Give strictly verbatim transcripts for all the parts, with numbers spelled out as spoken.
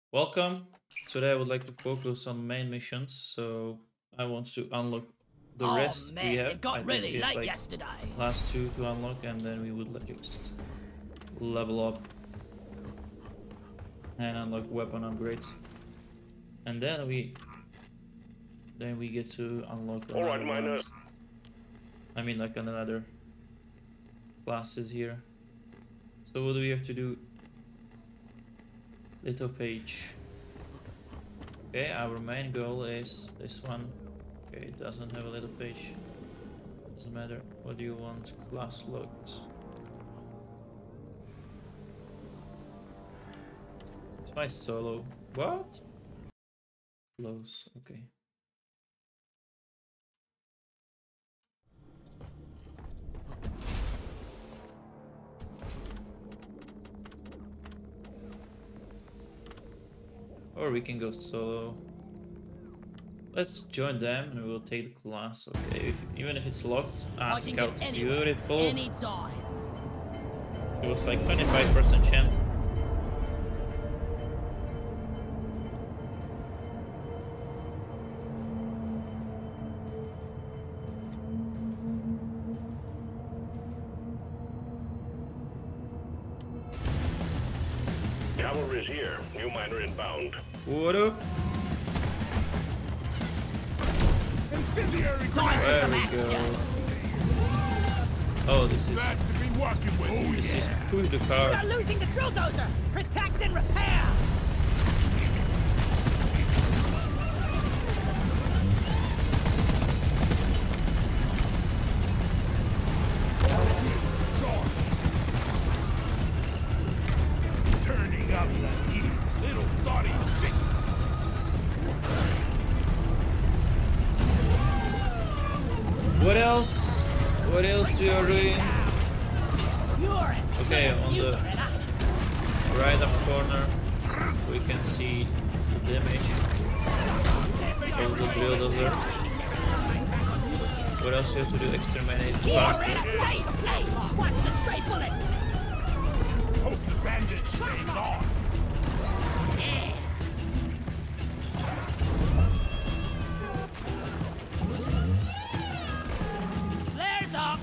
Welcome. Today I would like to focus on main missions, so I want to unlock the Oh rest man, we have. it got I think really we have late like yesterday. last two to unlock, and then we would like just level up and unlock weapon upgrades, and then we then we get to unlock All right, another minor. ones. I mean, like another classes here. So what do we have to do? Little page. Okay, our main goal is this one. Okay, it doesn't have a little page. Doesn't matter. What do you want? Class locked. It's my solo. What? Close. Okay. Or we can go solo. Let's join them and we'll take the class. Okay, if, even if it's locked. Ah, I can scout. get anywhere, Beautiful. anytime. It was like twenty-five percent chance. Cavalry's here. New miner inbound. What up? Incendiary Time for There some we action. go. Oh, this is Bats have been working with. Oh, this is push the car. We're losing the drill dozer. Protect and repair. Turning up the heat. Little thoughty sticks. What else? What else you are doing? You're as Okay, good as on you the thought it up. right up corner we can see the damage of the drill dozer. What else you have to do? Exterminate You're fast. in a safe place. Watch the stray bullets. Hope the bandit stays on. Yeah. Flares up.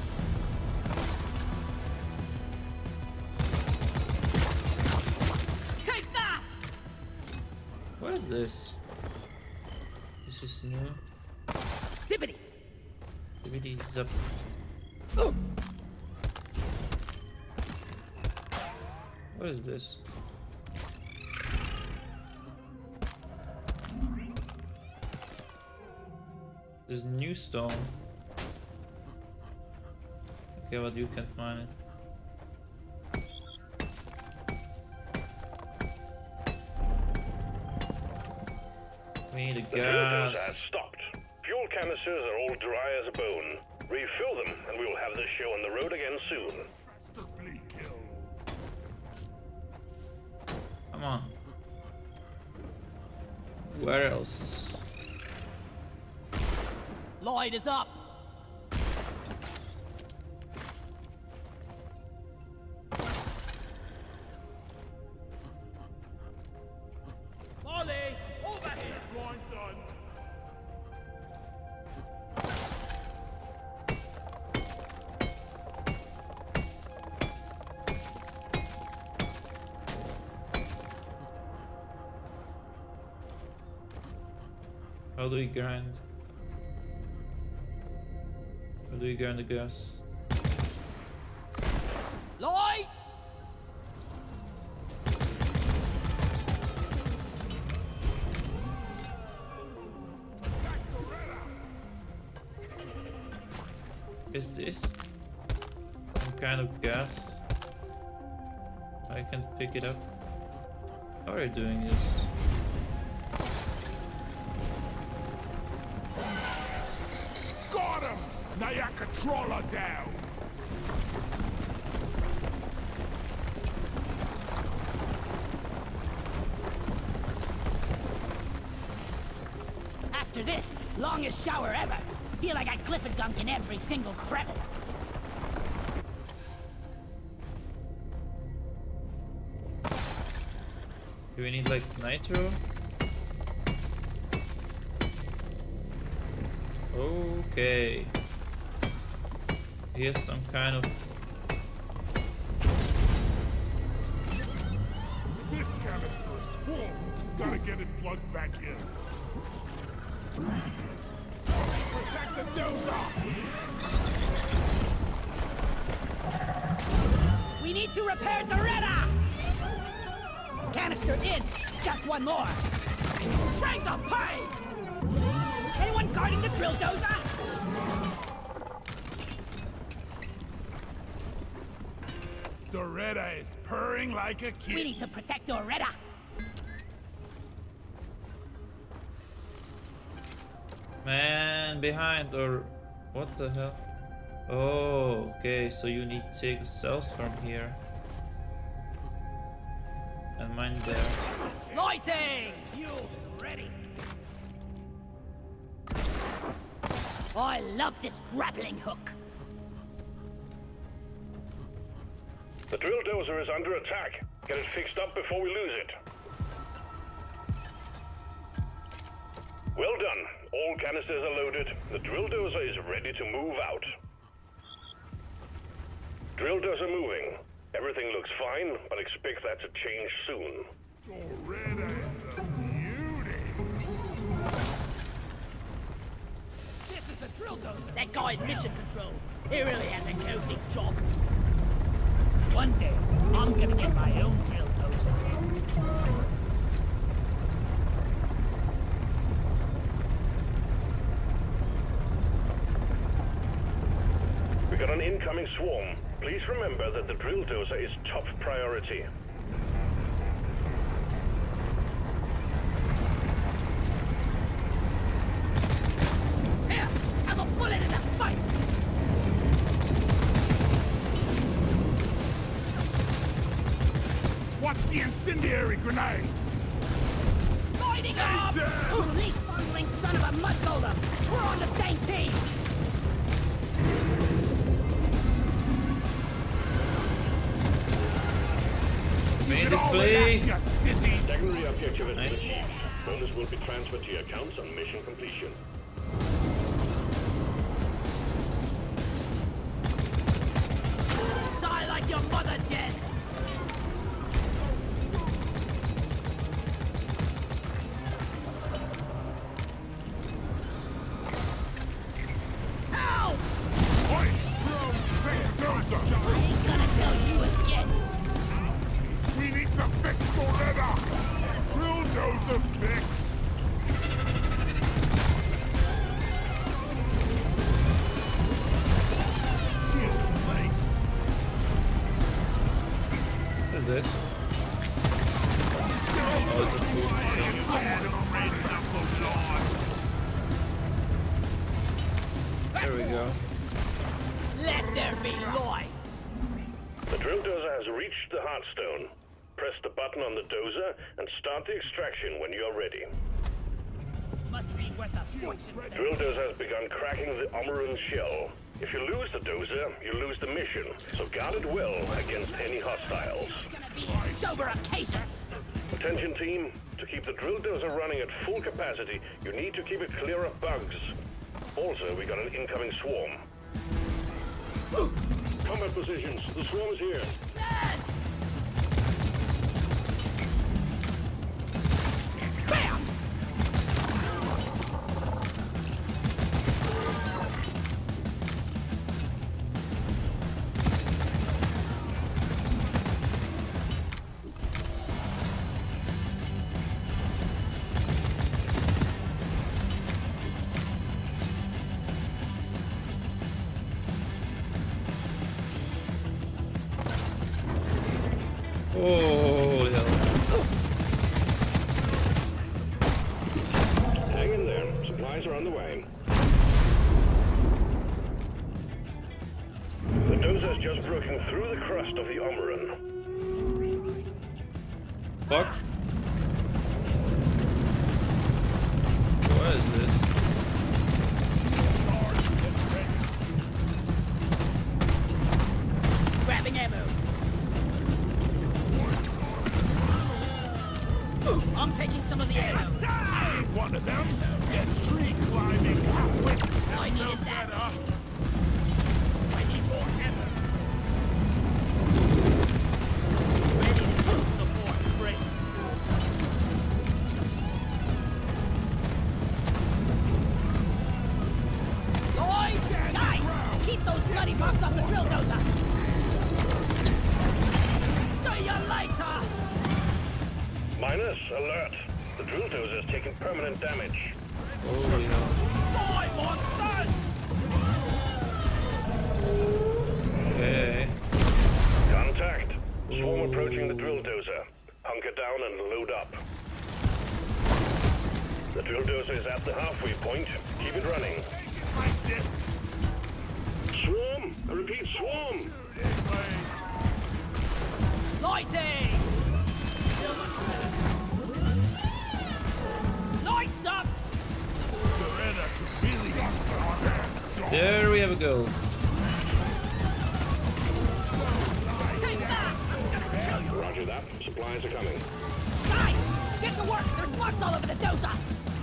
Take that. What is this? This is new. Zippity. Activity zap. What is this? This new stone. Okay, but you can't mine it. We need a The fuel has gas. stopped. Fuel canisters are all dry as a bone. Refill them, and we will have this show on the road again soon. Come on. Where else? Light is up. Molly, over here. Blind done. How do we grind? How do we grind the gas? Light. Is this some kind of gas? I can't pick it up. How are you doing this? Got him! Nayaka Troller down! After this, longest shower ever. Feel like I clifford gunk in every single crevice. Do we need like nitro? Okay. Here's some kind of... This canister is full. Gotta get it plugged back in. Protect the dozer! We need to repair the radar! Canister in! Just one more! Bring the pipe! Anyone guarding the drill dozer? Doretta is purring like a kid. We need to protect Doretta! Man, behind, or what the hell? Oh, okay, so you need to take the cells from here. And mine there. Lighting! You ready? I love this grappling hook. The drill dozer is under attack. Get it fixed up before we lose it. Well done. All canisters are loaded. The drill dozer is ready to move out. Drill dozer moving. Everything looks fine, but expect that to change soon. Doretta is a beauty. This is the drill dozer. That guy's mission control. He really has a cozy job. One day, I'm gonna get my own drill dozer. We got an incoming swarm. Please remember that the drill dozer is top priority. Here, have a bullet in the face! Watch the incendiary grenade! Lighting up! down! Ooh, leaf bungling son of a mud golder! We're on the same team! Made Get it all flee! of that, you sissy! Secondary objective is Nice. achieved. Bonus will be transferred to your accounts on mission completion. Die like your mother did! Ow! Oi! Fix dozer! I ain't gonna tell you again! We need to fix Doretta! Drill dozer fix! Shield place! What is this? Oh, it's a food. There we go. Let there be light! The drill dozer has reached the Heartstone. Press the button on the dozer and start the extraction when you're ready. Must be worth a fortune, sir. Drill dozer has begun cracking the Omeran shell. If you lose the dozer, you lose the mission, so guard it well against any hostiles. It's gonna be a sober occasion! Attention team, to keep the drill dozer running at full capacity, you need to keep it clear of bugs. Also, we got an incoming swarm. Combat positions, the swarm is here. Ned! Bam! Oh, hell. Hang in there, supplies are on the way. The dozer's just broken through the crust of the Omeran. Fuck. What is this? Grabbing ammo! I'm taking some of the air. I ain't one of them. Get tree climbing. Quick. I needed that. Better. I need more effort. Ready to kill some more friends. Boys, guys, keep those bloody bombs off the drill dozer. See you later. Minus, alert. The drill dozer has taken permanent damage. Oh, yeah. Boy, monsters! Okay. Contact. Swarm approaching the drill dozer. Hunker down and load up. The drill dozer is at the halfway point. Keep it running. Like this. Swarm! I repeat, swarm! Lighting! Lights up! There we have a go. Take that! Roger that. Supplies are coming. Guys, get to work! There's marks all over the dozer!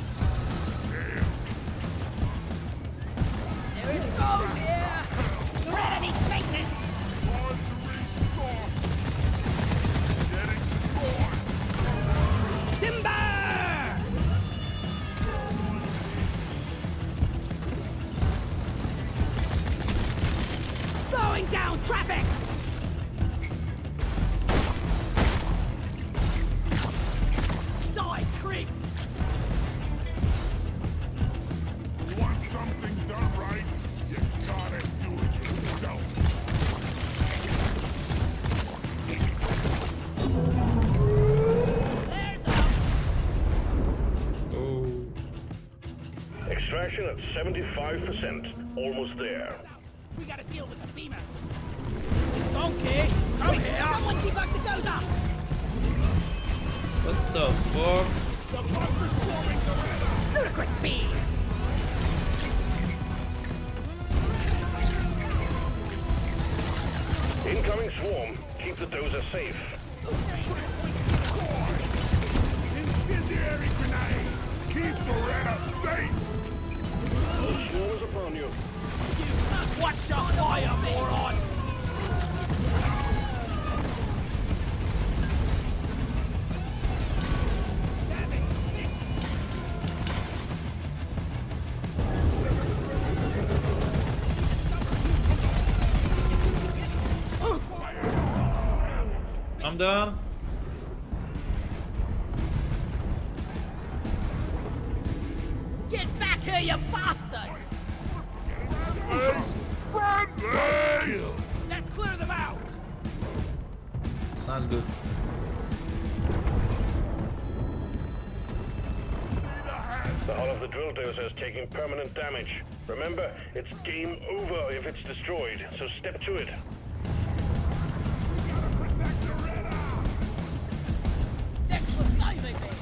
There is gold here! Loretta needs maintenance! Timber! Slowing down traffic! Die, creep! You want something done right? You gotta do it yourself. There's a... Oh. Extraction at seventy-five percent. Almost there. We gotta deal with the beamer. Donkey, come here! Someone debug the dozer! What the fuck? The bugs are swarming the red. Ludicrous speed! Incoming swarm. Keep the dozer safe. Incendiary grenade. Keep the red safe. The swarm is upon you. Watch the fire, moron! I'm done. Get back here, you bastards! Run, please. Let's clear them out! It's not good. The hull of the drill dozer is taking permanent damage. Remember, it's game over if it's destroyed, so step to it. Thanks for saving me!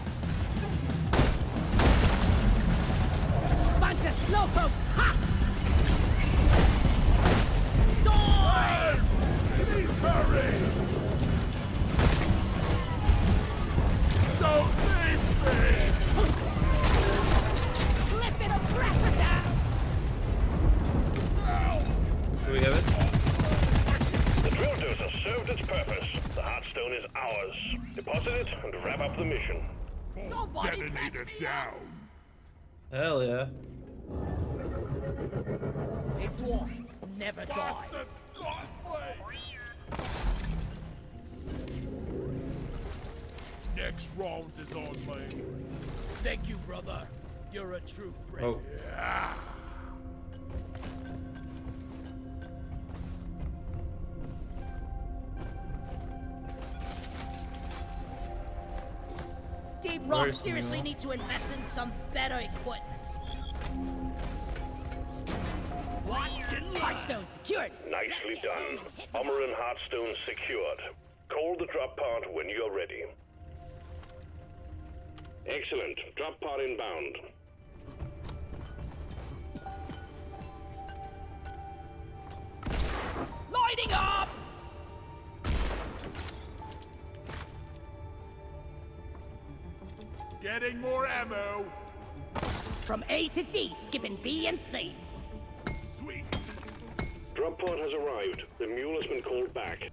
Bunch of slowpokes, ha! Die! Please hurry. Don't leave me. Flip it, oppressor down! Do we have it? The drill dozer served its purpose. The heartstone is ours. Deposit it and wrap up the mission. Somebody Detonator patch me down. Hell yeah. up! A dwarf never dies. The Scotland. Next round is on me. Thank you, brother. You're a true friend. Oh. Yeah. Deep Where Rock is the seriously mule? need to invest in some better equipment. Heartstone secured. Nicely done. Armor and heartstone secured. Call the drop pod when you're ready. Excellent. Drop pod inbound. Lighting up! Getting more ammo. From A to D, skipping B and C. Sweet. Drop pod has arrived. The mule has been called back.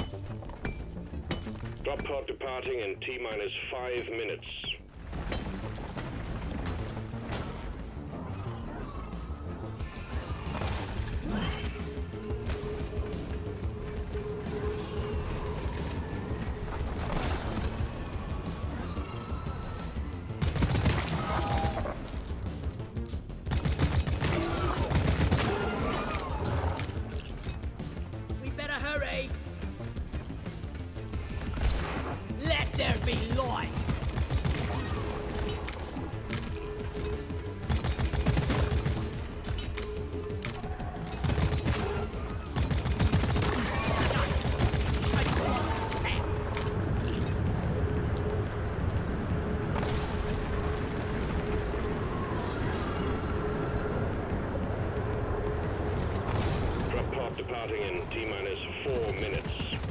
Drop pod departing in T minus five minutes. We better hurry. Let there be light. Drop pod departing in T minus four minutes.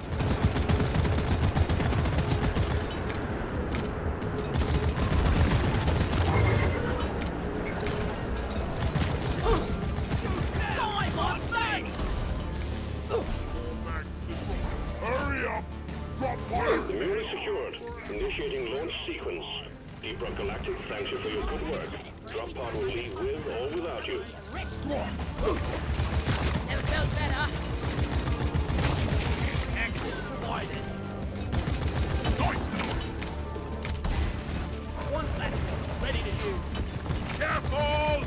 Die, my face! Back to the drop. Hurry up. Drop pod. The mule is secured. Initiating launch sequence. Deep Rock Galactic thanks you for your good work. Drop pod will leave with or without you. Rest Dwarf. Never felt better. Access provided. Nice. One platform ready to use. Careful.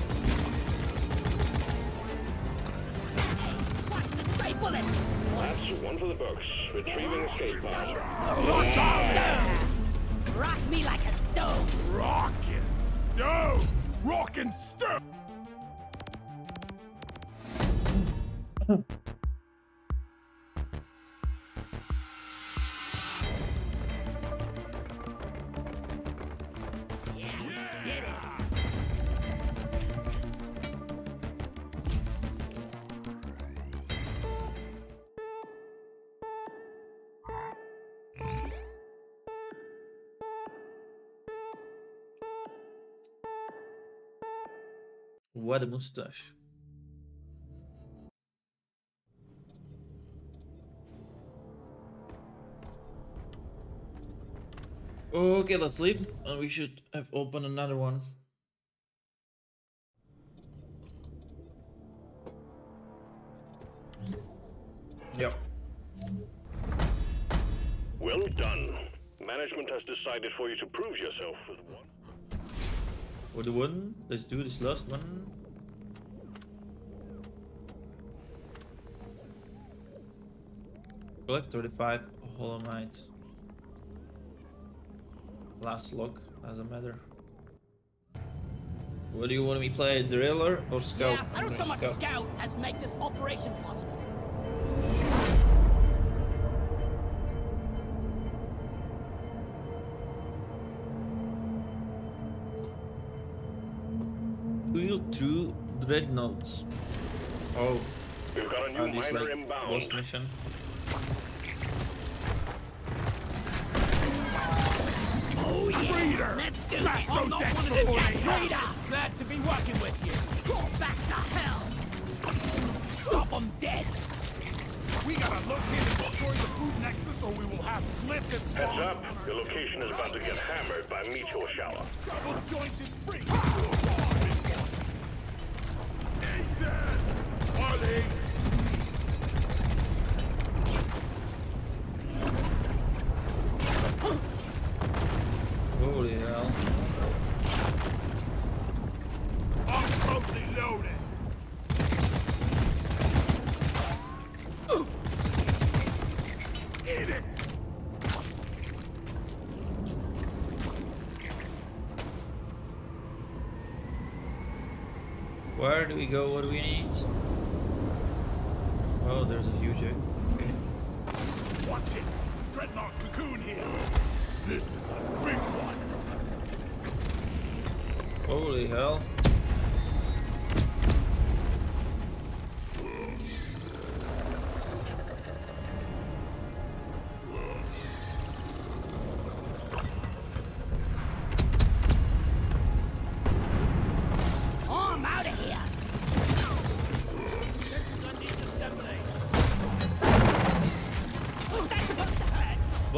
Watch the stray bullet. That's one for the books. Retrieving escape pod. Rock me like a stone. Rockin' stone. Rockin' stone. Yeah, we did it. What a mustache. Okay, let's leave. And we should have opened another one. Yep. Well done. Management has decided for you to prove yourself with one. For the one, let's do this last one. Collect thirty-five Hollow Knight. Last log, doesn't matter. What do you want me to play, driller or scout? Yeah, I I'm don't so gonna much scout as make this operation possible. Wheel through dreadnoughts. Oh, We've got a new are these miner like inbound. boss mission? Oh yeah, let's do it. I'm not one of them guys. Raider, glad to be working with you. Go back to hell. Stop them dead. We gotta locate and destroy the food nexus or we will have cliffs and Heads spawn. up, your location is about to get hammered by meteor shower. Double jointed freak. Ethan! Ollie! Holy hell. I'm totally loaded. Eat it! Where do we go? What do we need? Oh, there's a huge egg. Okay. Watch it! Dreadnought cocoon here! This is a big one! Holy hell.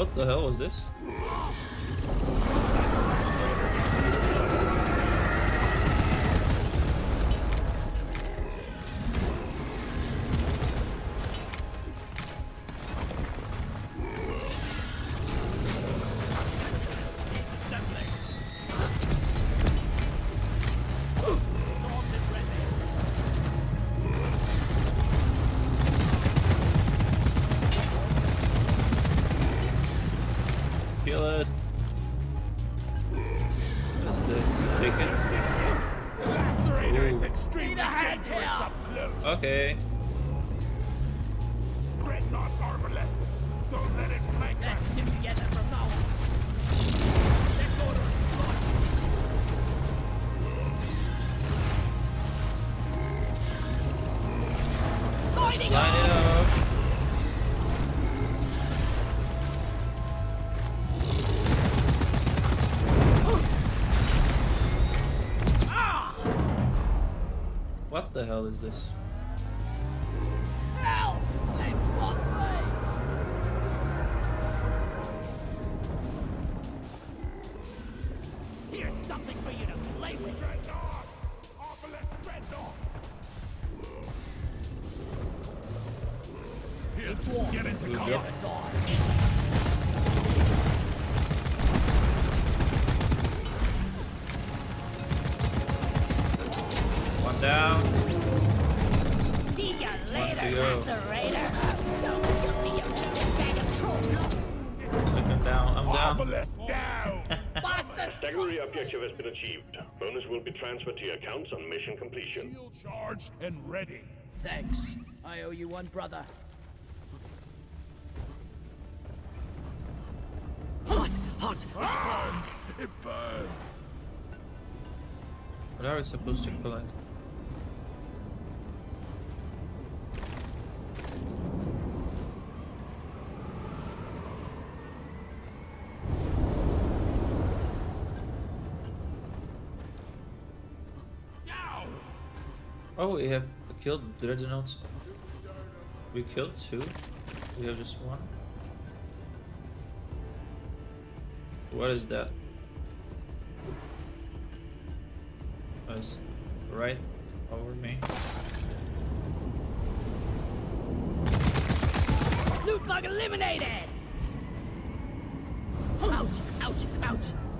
What the hell was this? Kill it. What is this? Take it. The lacerator is Ooh. extremely dangerous up close. Okay. Dreadnought armorless. Don't let it flank Let's us. stick together from now on. Let's order a slaughter. Lighting Line up! it up. Ah! What the hell is this? Help! They want me! Here's something for you to play with. Dreadnought! Armorless dreadnought! Here, Dwarf. get into Good cover. job. Dwarf. One down. See ya to later, go. lacerator. Don't kill me, you bag of troll. Second down. I'm down. Armorless down! Bastards! Secondary objective has been achieved. Bonus will be transferred to your accounts on mission completion. Shield charged and ready. Thanks. I owe you one, brother. Hot! Hot! Ah! It burns. What are we supposed to collect? Now! Oh, we have killed dreadnoughts. We killed two. We have just one. What is that? That's right over me. Loot bug eliminated! Ouch! Ouch! Ouch!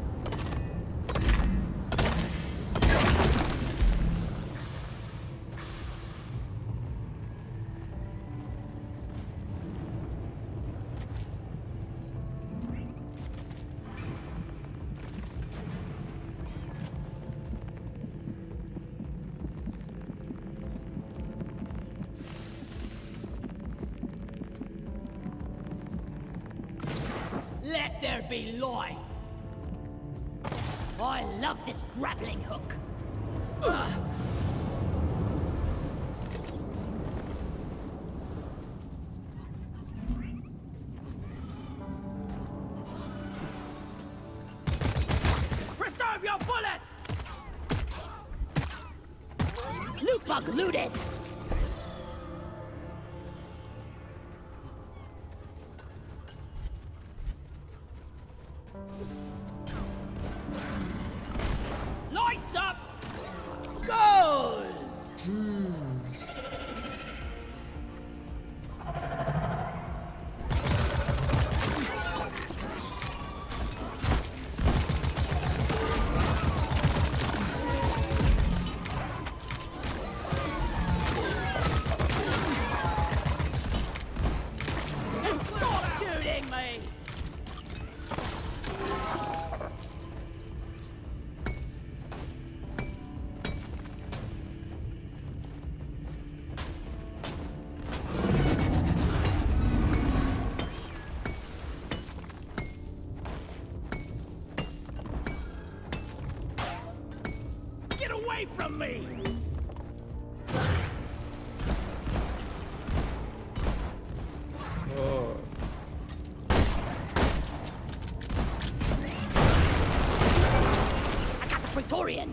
Let there be light! I love this grappling hook! Ugh. Preserve your bullets! Loot bug looted! Lights up! Gold! Stop shooting me! Get away from me! Oh. I got the Praetorian!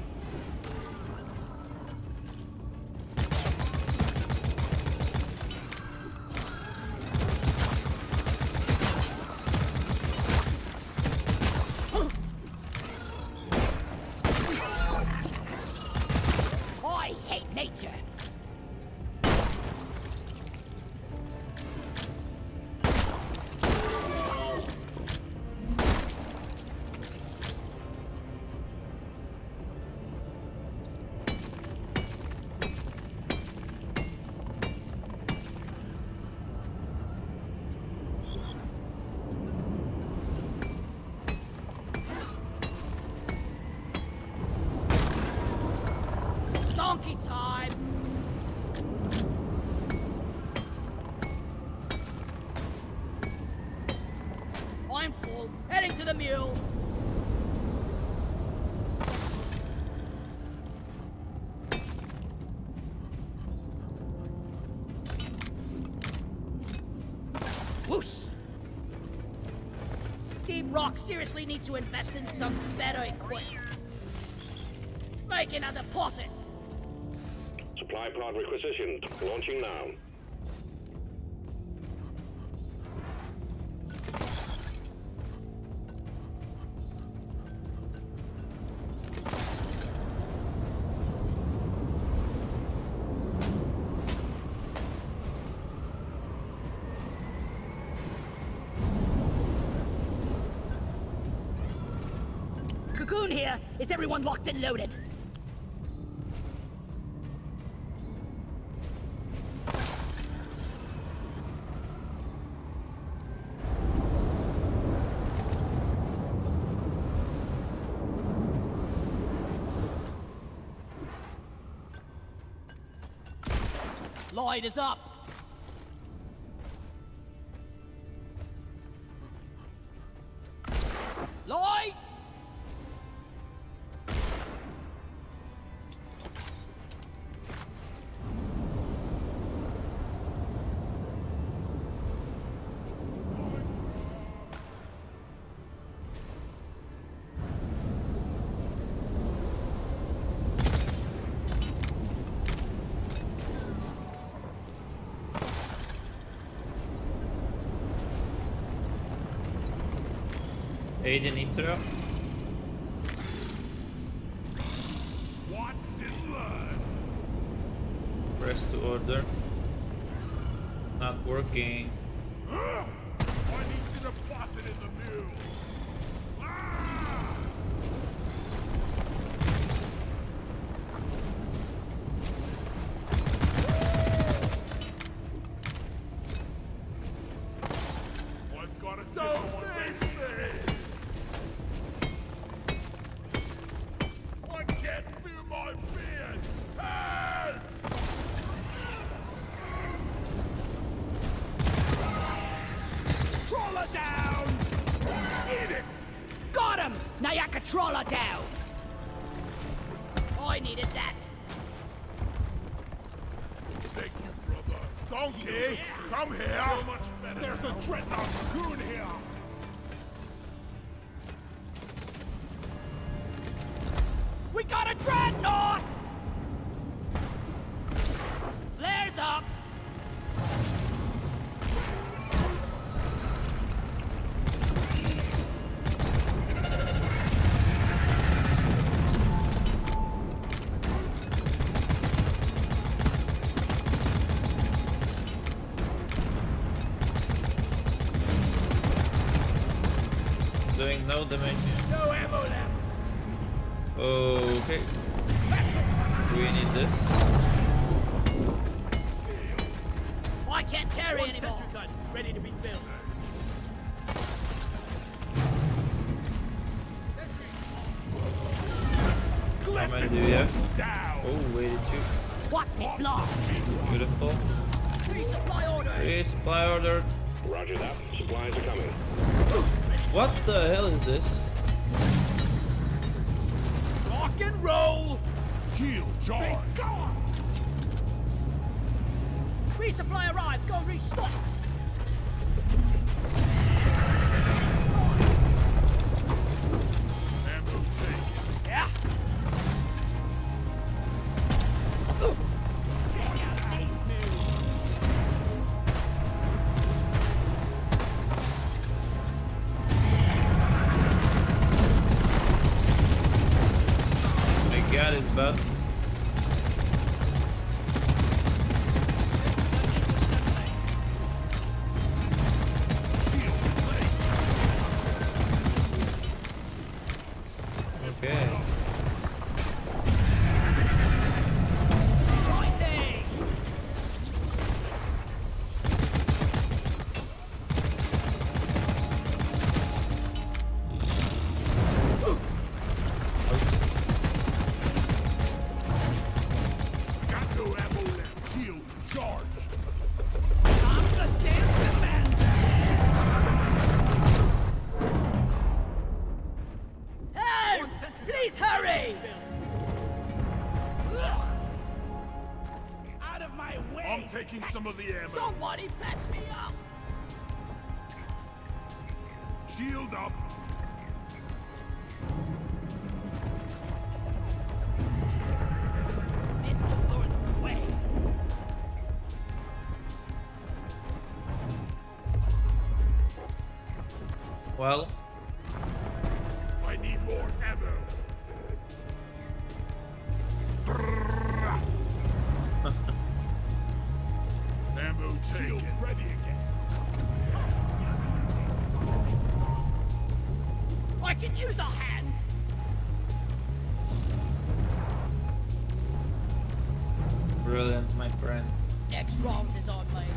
Walkie time. I'm full. Heading to the mule. Whoosh! Team Rock seriously need to invest in some better equipment. Making a deposit. Supply pod requisitioned. Launching now. Cocoon here. Is everyone locked and loaded? Light is up. Light! Aiden intro. What's in blood? Press to order. Not working. Ugh! I need to deposit in the mule. Ah! I've got to sit on one I can't feel my beard! Help! Troller down! Eat it! Got him! Nayaka Troller down! I needed that. Thank you, brother. Donkey, come here! So much better. There's a dreadnought cocoon here! We got a dreadnought! Flares up! Doing no damage. No ammo left! Okay. Do we need this? I can't carry One anymore. sentry gun, ready to be built. How many do we have? Down! Oh, eighty-two. Watch me fly! Beautiful. Resupply order! Okay, supply order. Roger that. Supplies are coming. What the hell is this? Rock and roll! Shield charge! Resupply arrived! Go restock! Ammo taken. Yeah? I got it, bud. Okay. Fighting! taking some of the ammo. Somebody patch me up! Shield up. This is Lord's way. Well, I need more ammo. Ammo taken. Ready again. I can use a hand! brilliant, my friend. Next round is on my...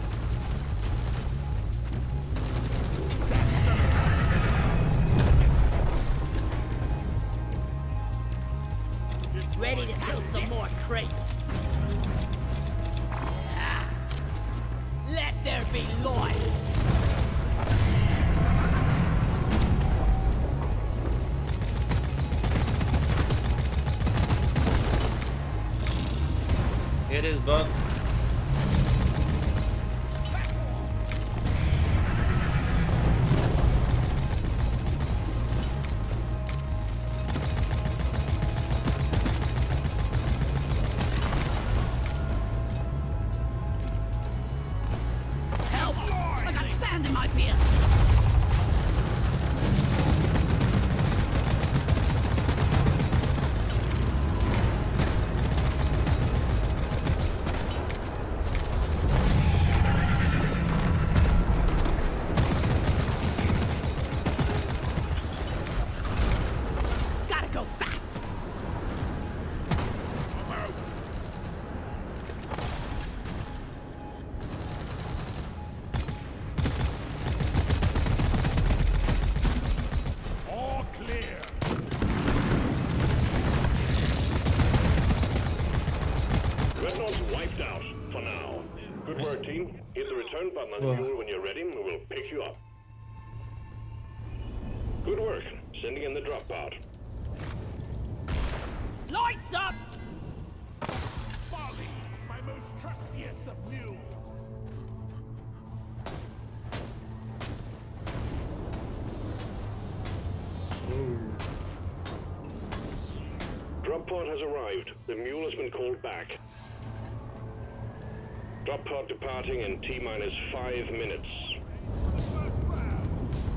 Ready to fill some more crates. Ah. Let there be life. It is bug. Help! I got sand in my beer. Gotta go fast. I'm out. All clear. Dreadnought's wiped out for now. Good work, team. Hit the return button on the Whoa. mule when you're ready, and we'll pick you up. Good work. Sending in the drop pod. Lights up! Folly, my most trustiest of mules. Drop pod has arrived. The mule has been called back. Drop pod departing in T-minus five minutes. First round.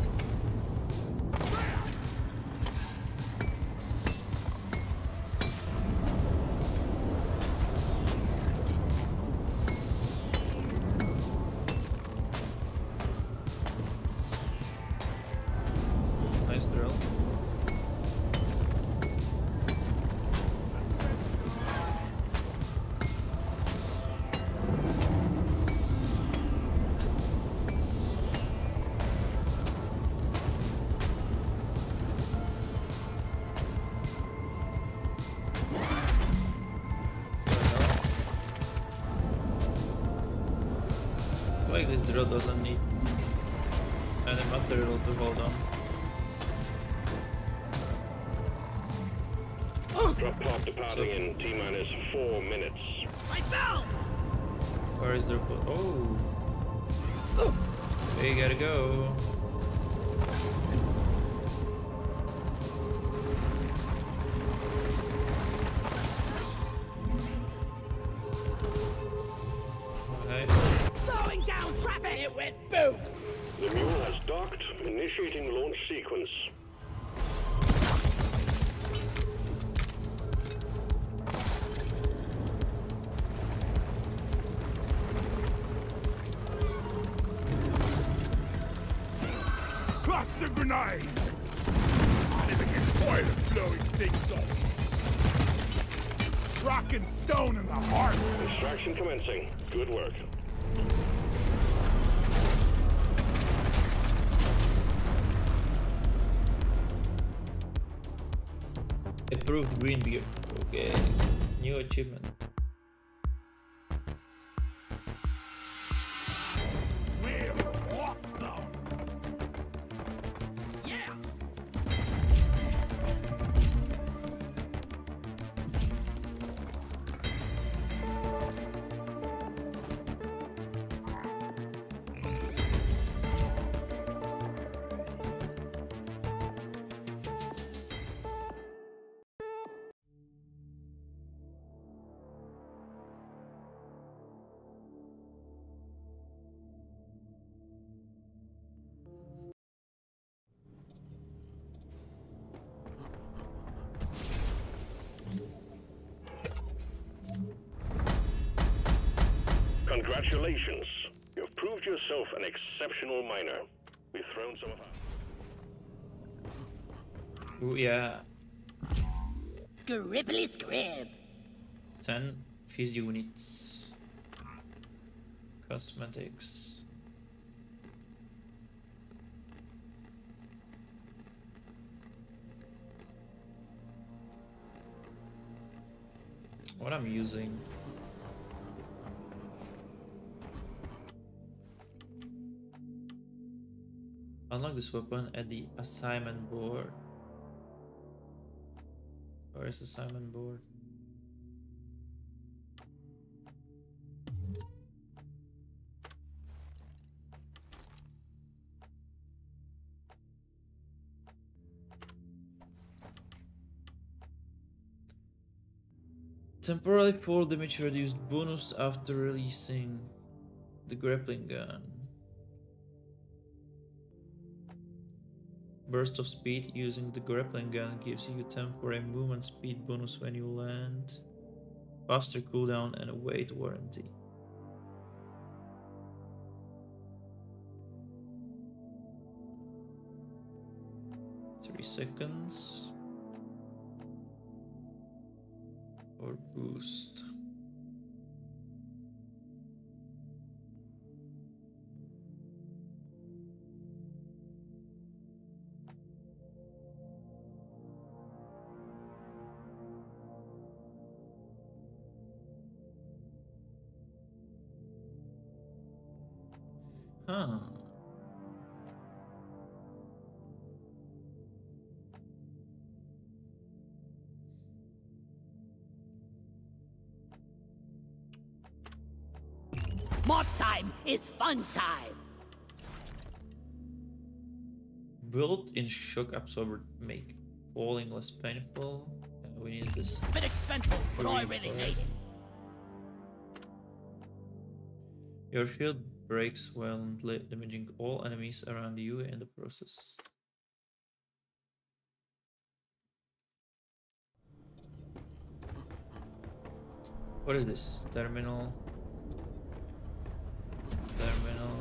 Nice drill. Like this drill doesn't need any material to hold on. Drop pod departing in T-minus four minutes. I fell! Where is their foot? Oh! We gotta go. Okay. Slowing down traffic! It went boom! The mule has docked, initiating launch sequence. Cluster grenade! I never get tired of blowing things up. Rock and stone in the heart. Extraction commencing. Good work. Approved green beer. Okay. New achievement. We're awesome. Yeah! Congratulations. You've proved yourself an exceptional miner. We've thrown some of our... Ooh, yeah. Scribbly scrib. ten fizz units. Cosmetics. What I'm using. Unlock this weapon at the assignment board. Where is the assignment board? Temporarily fall damage reduced bonus after releasing the grappling gun. Burst of speed using the grappling gun gives you temporary movement speed bonus when you land. Faster cooldown and a weight warranty. Three seconds. Or boost. Huh. Mod time is fun time. Built-in shock absorber make falling less painful. Yeah, we need this. Bit expensive, but I really need it. Your shield breaks while damaging all enemies around you in the process. What is this? Terminal. Terminal.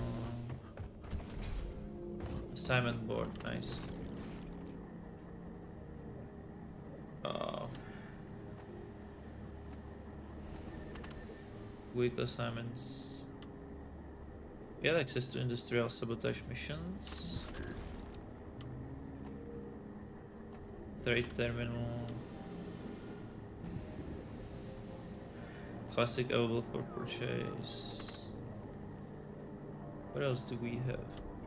Assignment board, nice. Uh, week assignments. Get access to industrial sabotage missions. Trade terminal. Classic available for purchase. What else do we have?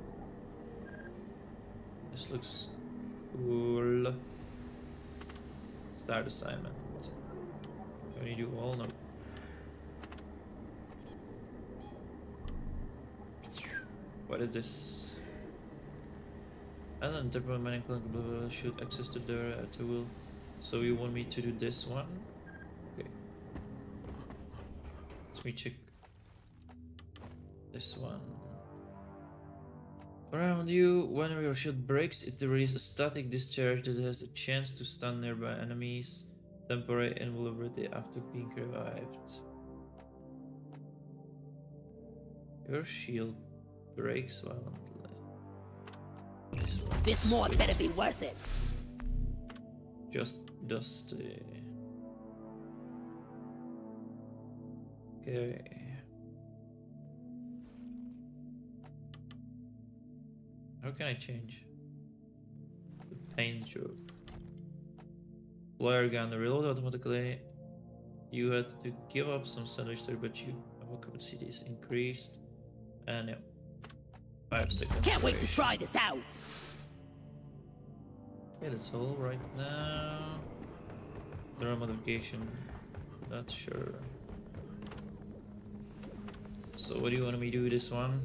This looks cool. Start assignment. Can we do all? No. What is this? As an interpreter, man should access to the tool. So you want me to do this one? Okay. Let me check this one. Around you, whenever your shield breaks, it releases a static discharge that has a chance to stun nearby enemies. Temporary invulnerability after being revived. Your shield breaks violently. This, This mod better be worth it. Just dusty. Okay. How can I change? The paint job. Flare gun reload automatically. You had to give up some sandwich there, but you ammo capacity is increased. And yeah. Five seconds. Can't wait to try this out. Yeah, that's all right now. There modification. Not sure. So what do you want me to do with this one?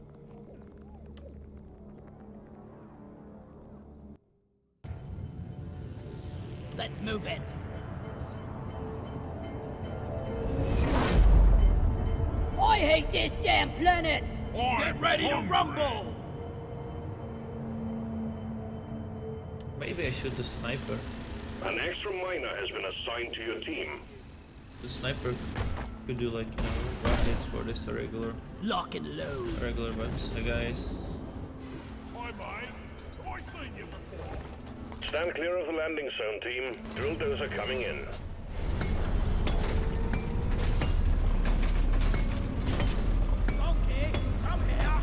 Let's move it. I hate this damn planet! Get ready to rumble! Maybe I shoot the sniper. An extra miner has been assigned to your team. The sniper could do like, you know, hits for this regular Lock and load. regular bugs. Hey guys. Hi, mate. I seen you before. Stand clear of the landing zone, team. Drill dozer coming in. Donkey, come here.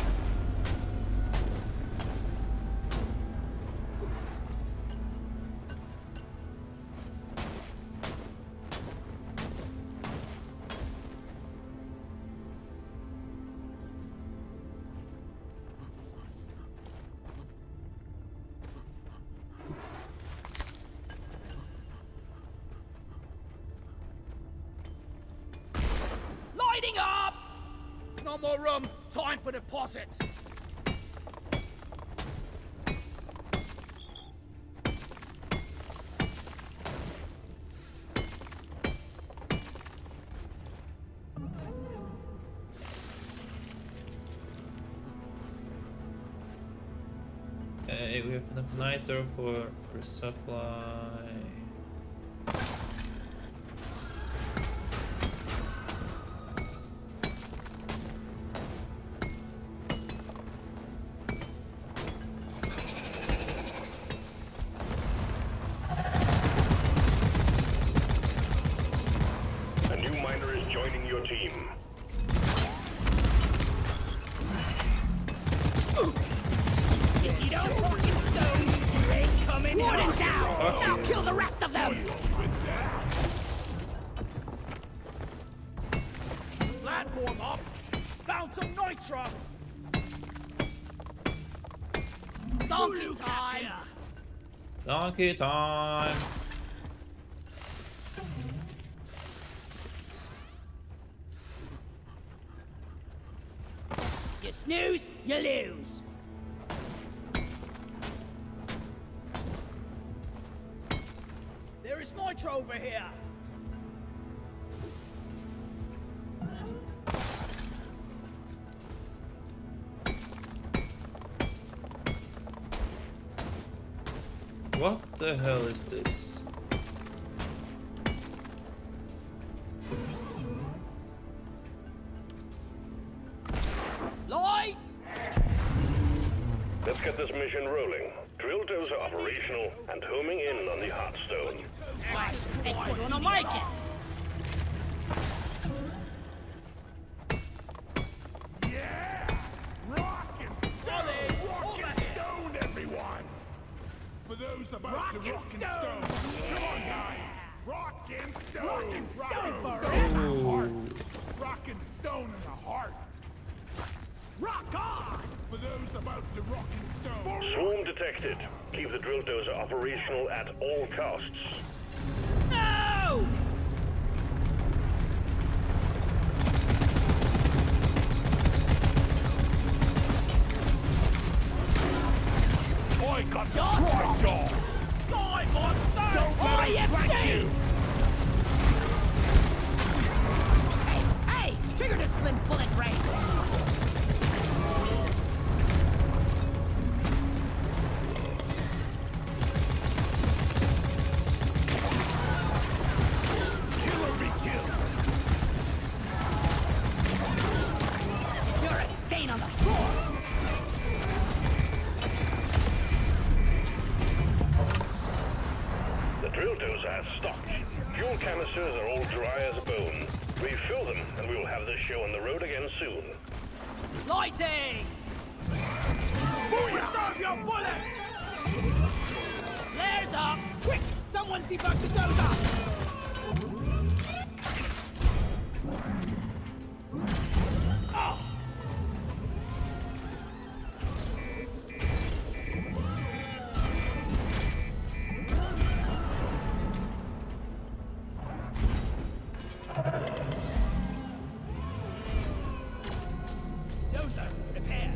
Lighting up! No more room. Time for deposit. Hey, we have enough nitro for resupply. A new miner is joining your team. If you don't fucking stone, you ain't coming One and down! Fuck Now you. kill the rest of them! Platform up. Found some nitro. Donkey time! Donkey time! You snooze, you lose. There is nitro over here. What the hell is this? Light! Let's get this mission rolling. Drill dozer operational and homing in on the Heartstone. Nice, ain't gonna make it! Yeah! Rockin' Solid. Rock and stone, everyone! For those about to rock and stone. Come on, guys! Rock and stone! Rock and stone forever! Rock and stone in the heart! Rock on! For those about to rock and stone. Swarm detected. Keep the drill dozer operational at all costs. No! I got the try, dog! Die, monster! I F C! Hey, hey! Trigger discipline bullet range! Killer be killed! You're a stain on the floor! The drill dozer has stock. Fuel canisters are all dry as a bone. Refill them and we will have this show on the road again soon. Lighting! Stop your bullets! Flares up! Quick! Someone debug the dozer! Oh. Dozer, repair.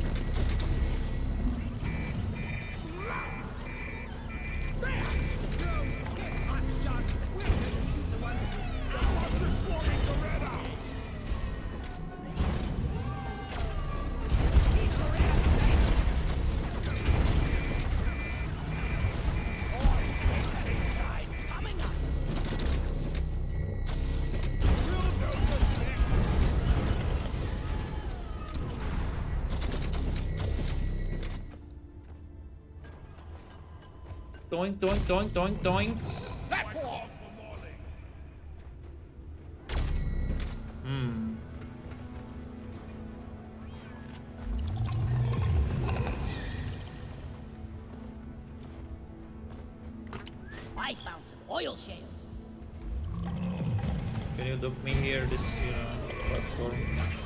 There! Doink, doink, doink, doink, doink. Platform! Hmm. I found some oil shale. Can you dock me here, this, you know, platform?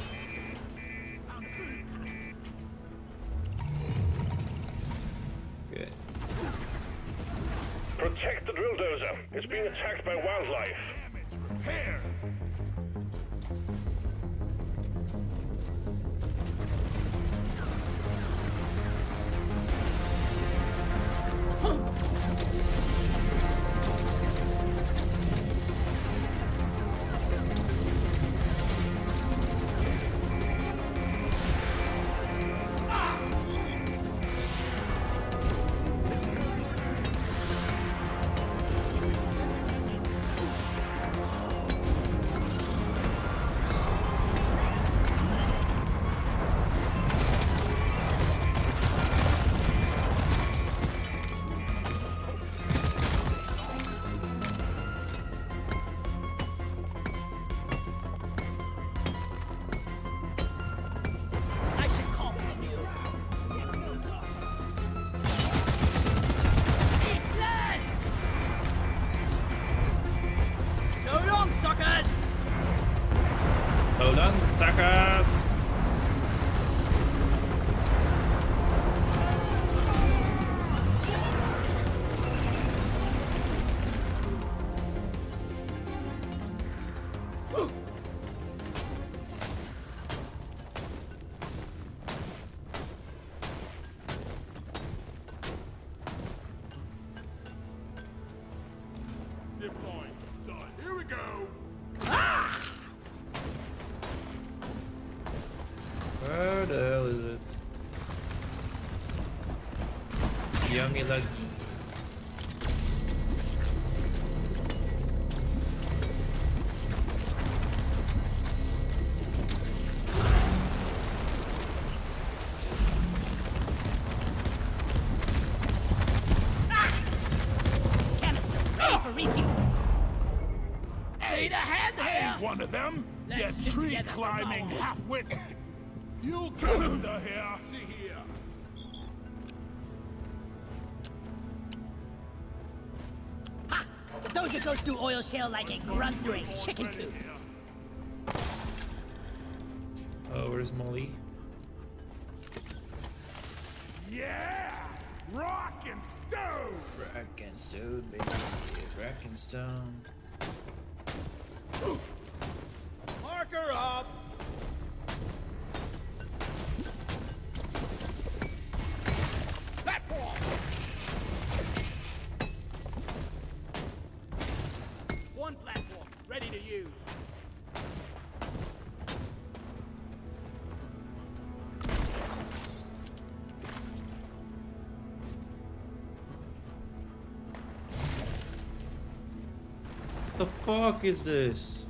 Okay. Protect the drill dozer. It's being attacked by wildlife. Repair. I should call for the mule. Eat blood! So long, suckers! Hold on, suckers! Zip line. Done. Here we go. Where the hell is it? Yummy like. Canister, ready for refuel. Need a hand here! One of them. Let's Get stick tree together for climbing more. half-wit. Fuel canister here. See here. Ha! The dozer goes through oil shale like a grunt through a chicken coop. Oh, where's Molly? Yeah. Rock and stone. Rock and stone, baby. Rock and stone. Marker up! Platform! One platform, ready to use. What the fuck is this?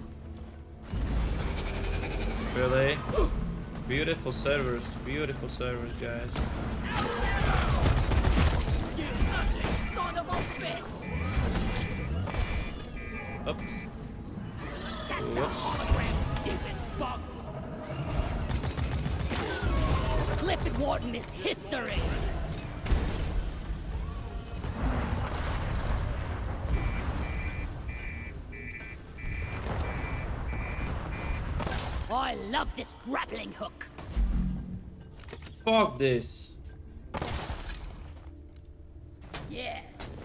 Really? Beautiful servers, beautiful servers, guys. You ugly son of a bitch! Oops. That's a Whoops. hologram, stupid bugs! Clifford Wharton is history! I love this grappling hook. Fuck this. Yes.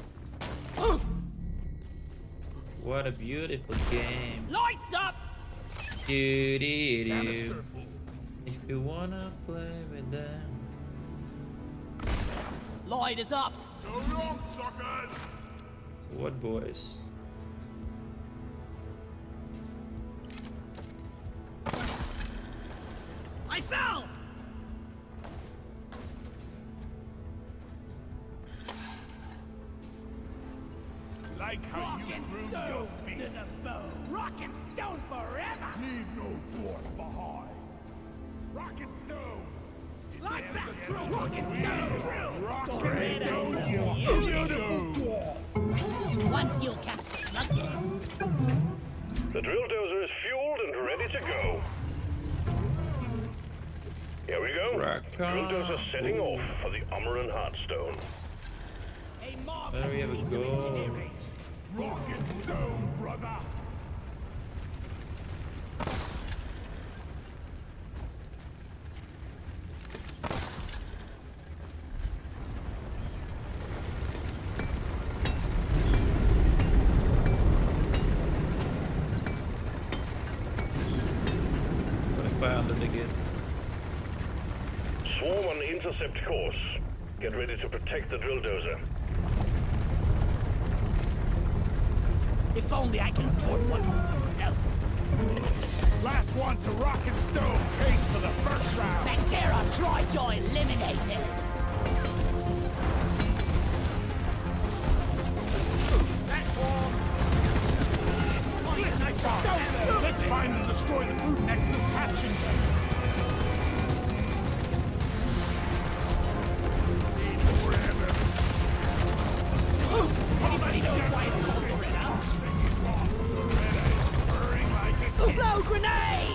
What a beautiful game. Lights up! Do do do. Canister full. If you wanna play with them. Light is up! So long, suckers. What boys? I fell! Like how Rock you and grew your stone to feet. the bone! Rock and stone forever! Leave no dwarf behind. Rock and stone. Lights There's out! a drill Rock and stone! Rock and Forever. stone, you beautiful dwarf. The drill dozer is fueled and ready to go. Here we go. Drill dozer setting off for the Umaran Heartstone. There we have a gold. Rock and stone, brother. What if I under dig it? Swarm on intercept course. Get ready to protect the drill dozer. If only I can afford one myself. Last one to rock and stone. Pace for the first round. Bacteria, try to eliminate it. That one. Nice job. Let's find and destroy the food nexus hatching. Anybody knows why it's called Loretta? Slow grenade!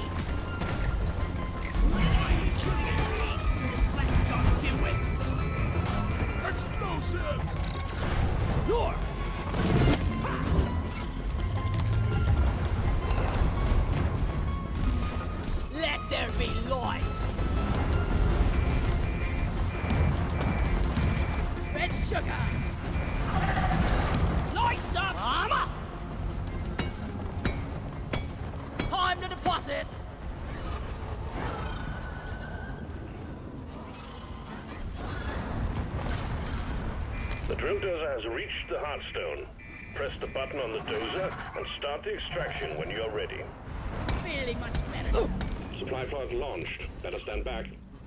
Explosives! You're... Let there be light! Red sugar! Lights up! Armor! Time to deposit! The drill dozer has reached the Heartstone. Press the button on the dozer and start the extraction when you're ready. Feeling much better. Supply pod launched. Let us stand back.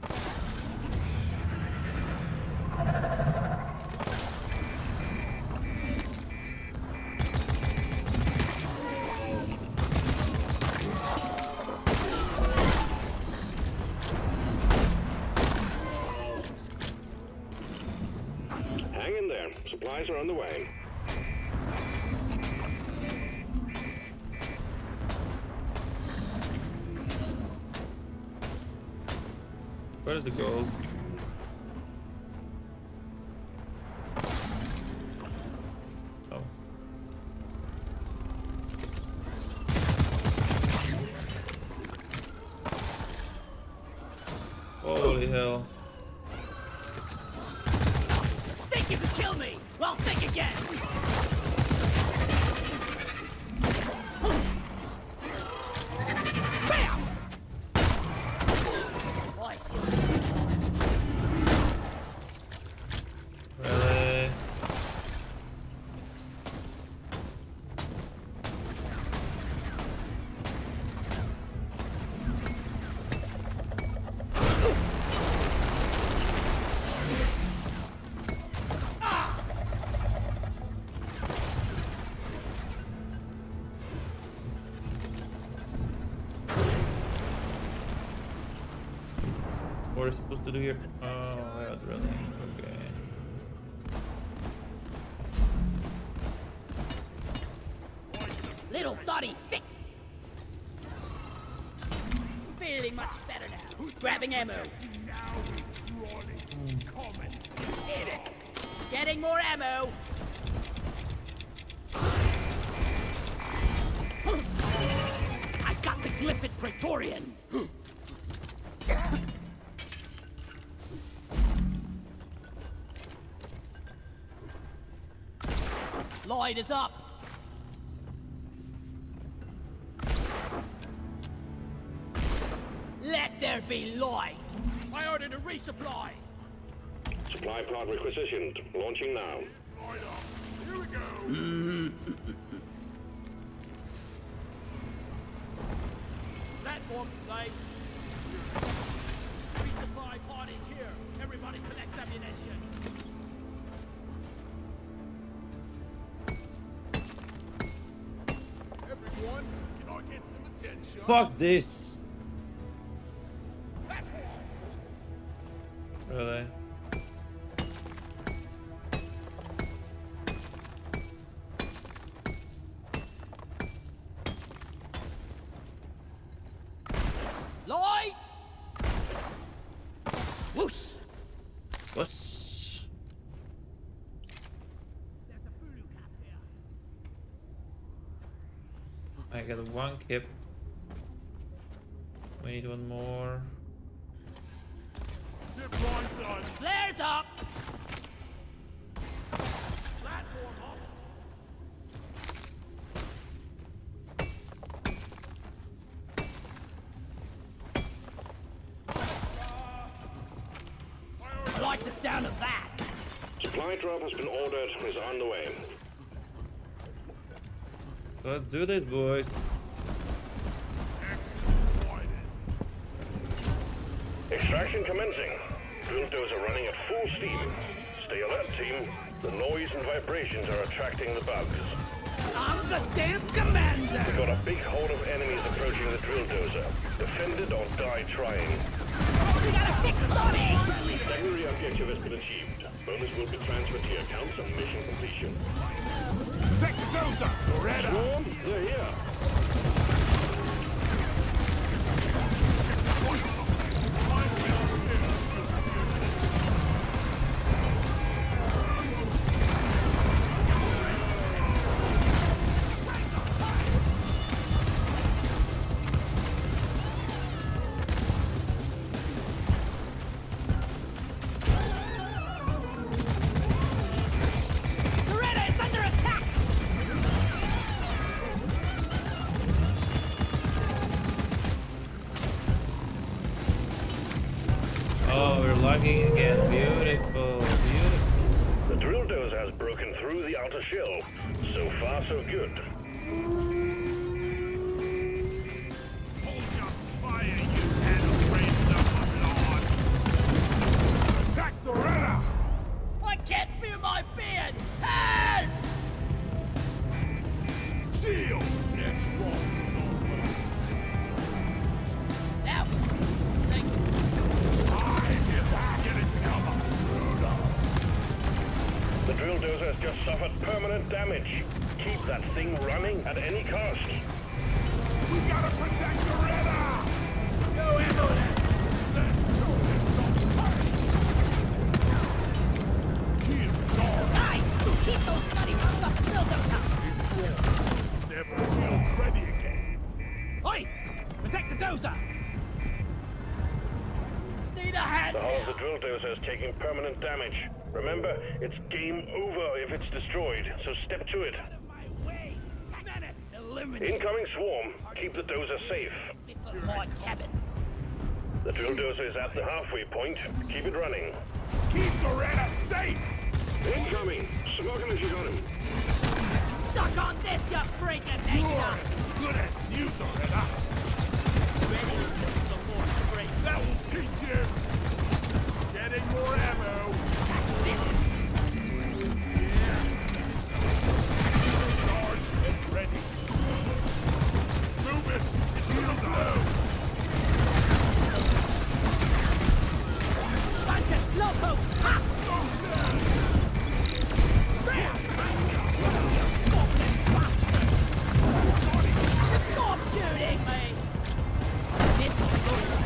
Hang in there. Supplies are on the way. Where's the gold? Oh. Holy hell. Think you could kill me? Well, think again! Bam! Boy. Really? What are we supposed to do here? Oh, yeah, drilling. Okay. Little Dottie fixed! Feeling much better now. Grabbing ammo. Hit it. Getting more ammo. I got the Glyphid Praetorian. Light is up. Let there be light. I ordered a resupply. Supply pod requisitioned. Launching now. Right up. Here we go. Platforms placed. Resupply pod is here. Everybody collect ammunition. Everyone, can I get some attention? Fuck this! Really? got one kip. We need one more. Zip line done. Flares up! Platform up. I like the sound of that. Supply drop has been ordered and is on the way. Let's do this, boys. Access provided. Extraction commencing. Drill dozer running at full steam. Stay alert, team. The noise and vibrations are attracting the bugs. I'm the damn commander! We've got a big horde of enemies approaching the drill dozer. Defend it or die trying. We gotta fix Sonny! Secondary objective has been achieved. Bonus will be transferred to your accounts on mission completion. Protect the dozer. Loretta. Swarm, they're here. Loretta is under attack! Oh, we're lagging again. Beautiful, beautiful. The drill dozer has broken through the outer shell. So far, so good. Hold your fire, you and raised up Lord. Attack Loretta. I can't feel my beard! Help! Shield. It's wrong. That was... Thank you. I get that. Get it together. The drill dozer has just suffered permanent damage. Keep that thing running at any cost. We gotta protect Loretta. No ammo left. Let's show them some fight. Shield charge. Guys! Keep those bloody bugs off the buildup! Never shields ready again. Oi! Protect the dozer! Need a hand The hull of here! the drill dozer is taking permanent damage. Remember, it's game over if it's destroyed, so step to it. Out of my way! Menace eliminated! Incoming swarm. Keep the dozer safe. Before my cabin. The drill dozer is at the halfway point. Keep it running. Keep Loretta safe. Incoming. Smoke him if you got him. Suck on this, you freak of You're nature! as good as new, Loretta. Ready to kill some more freaks. That will teach you. Getting more ammo. Charge and ready. Move it. It's real low. Bunch of slowpokes! Ha! Grab! You goblin bastard! Stop shooting me! Missile loader.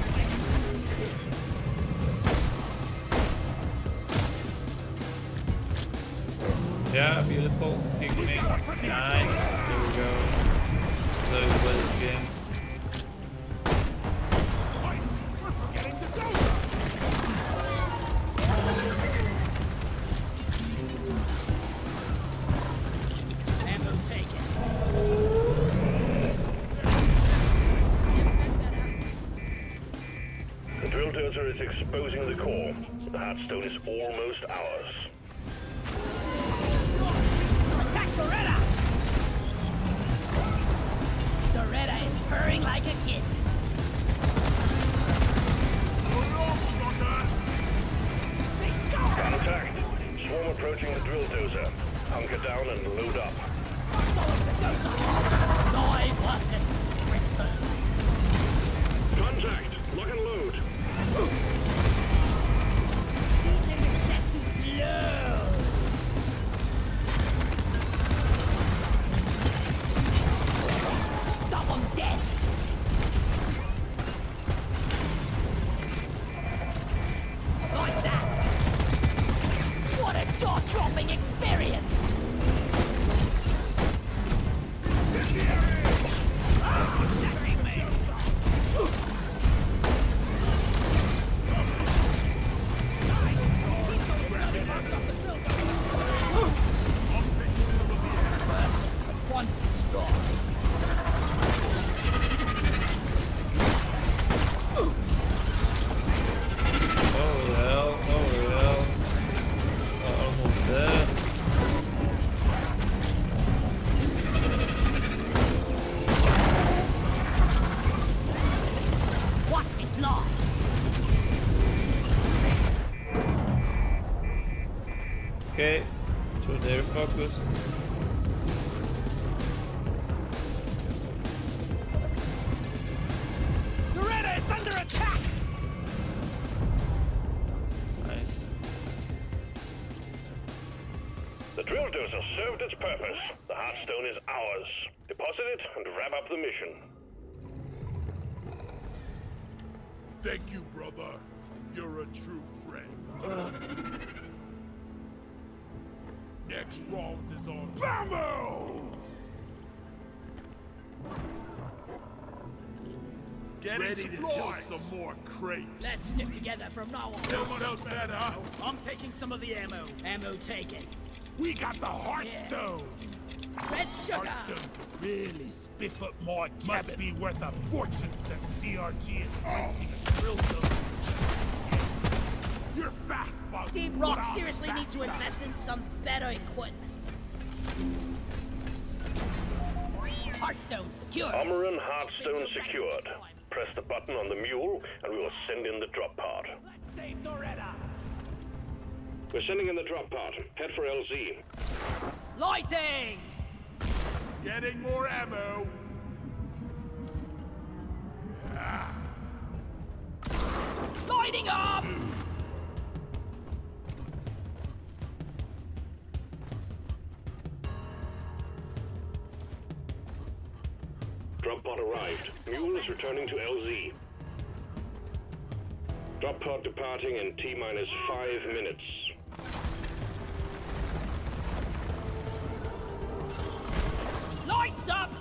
Yeah, beautiful. Picnic. Nice. There we go. Let's play this game. Fight. We're forgetting the dozer. Ammo taken. The drill dozer is exposing the core. The Heartstone is almost ours. Attack Loretta! Loretta is purring like a kid. Contact. Swarm approaching the drill dozer. Hunker down and load up. Die worthless crystal. Contact. Lock and load. That's too slow. Stop them dead. Like that. What a jaw-dropping experience. In the area. So they're focused. Doretta is under attack! Nice. The drill dozer served its purpose. The Heartstone is ours. Deposit it and wrap up the mission. Thank you, brother. You're a true friend. Next round is on Bambo! Get ready to kill some more crates. Let's stick together from now on. How much better? I'm taking some of the ammo. Ammo taken. We got the Heartstone. Red sugar! Heartstone could really spiff up my cabin. Must be worth a fortune since D R G is wasting a drill zone. You're fast, Bug. Deep Rock seriously needs to invest in some better equipment. Heartstone secured. Armor and Heartstone secured. Press the button on the mule and we will send in the drop pod. Save Doretta. We're sending in the drop pod. Head for L Z. Lighting! Getting more ammo. Ah. Lighting up! Drop pod arrived. Mule is returning to L Z. Drop pod departing in T minus five minutes. Lights up!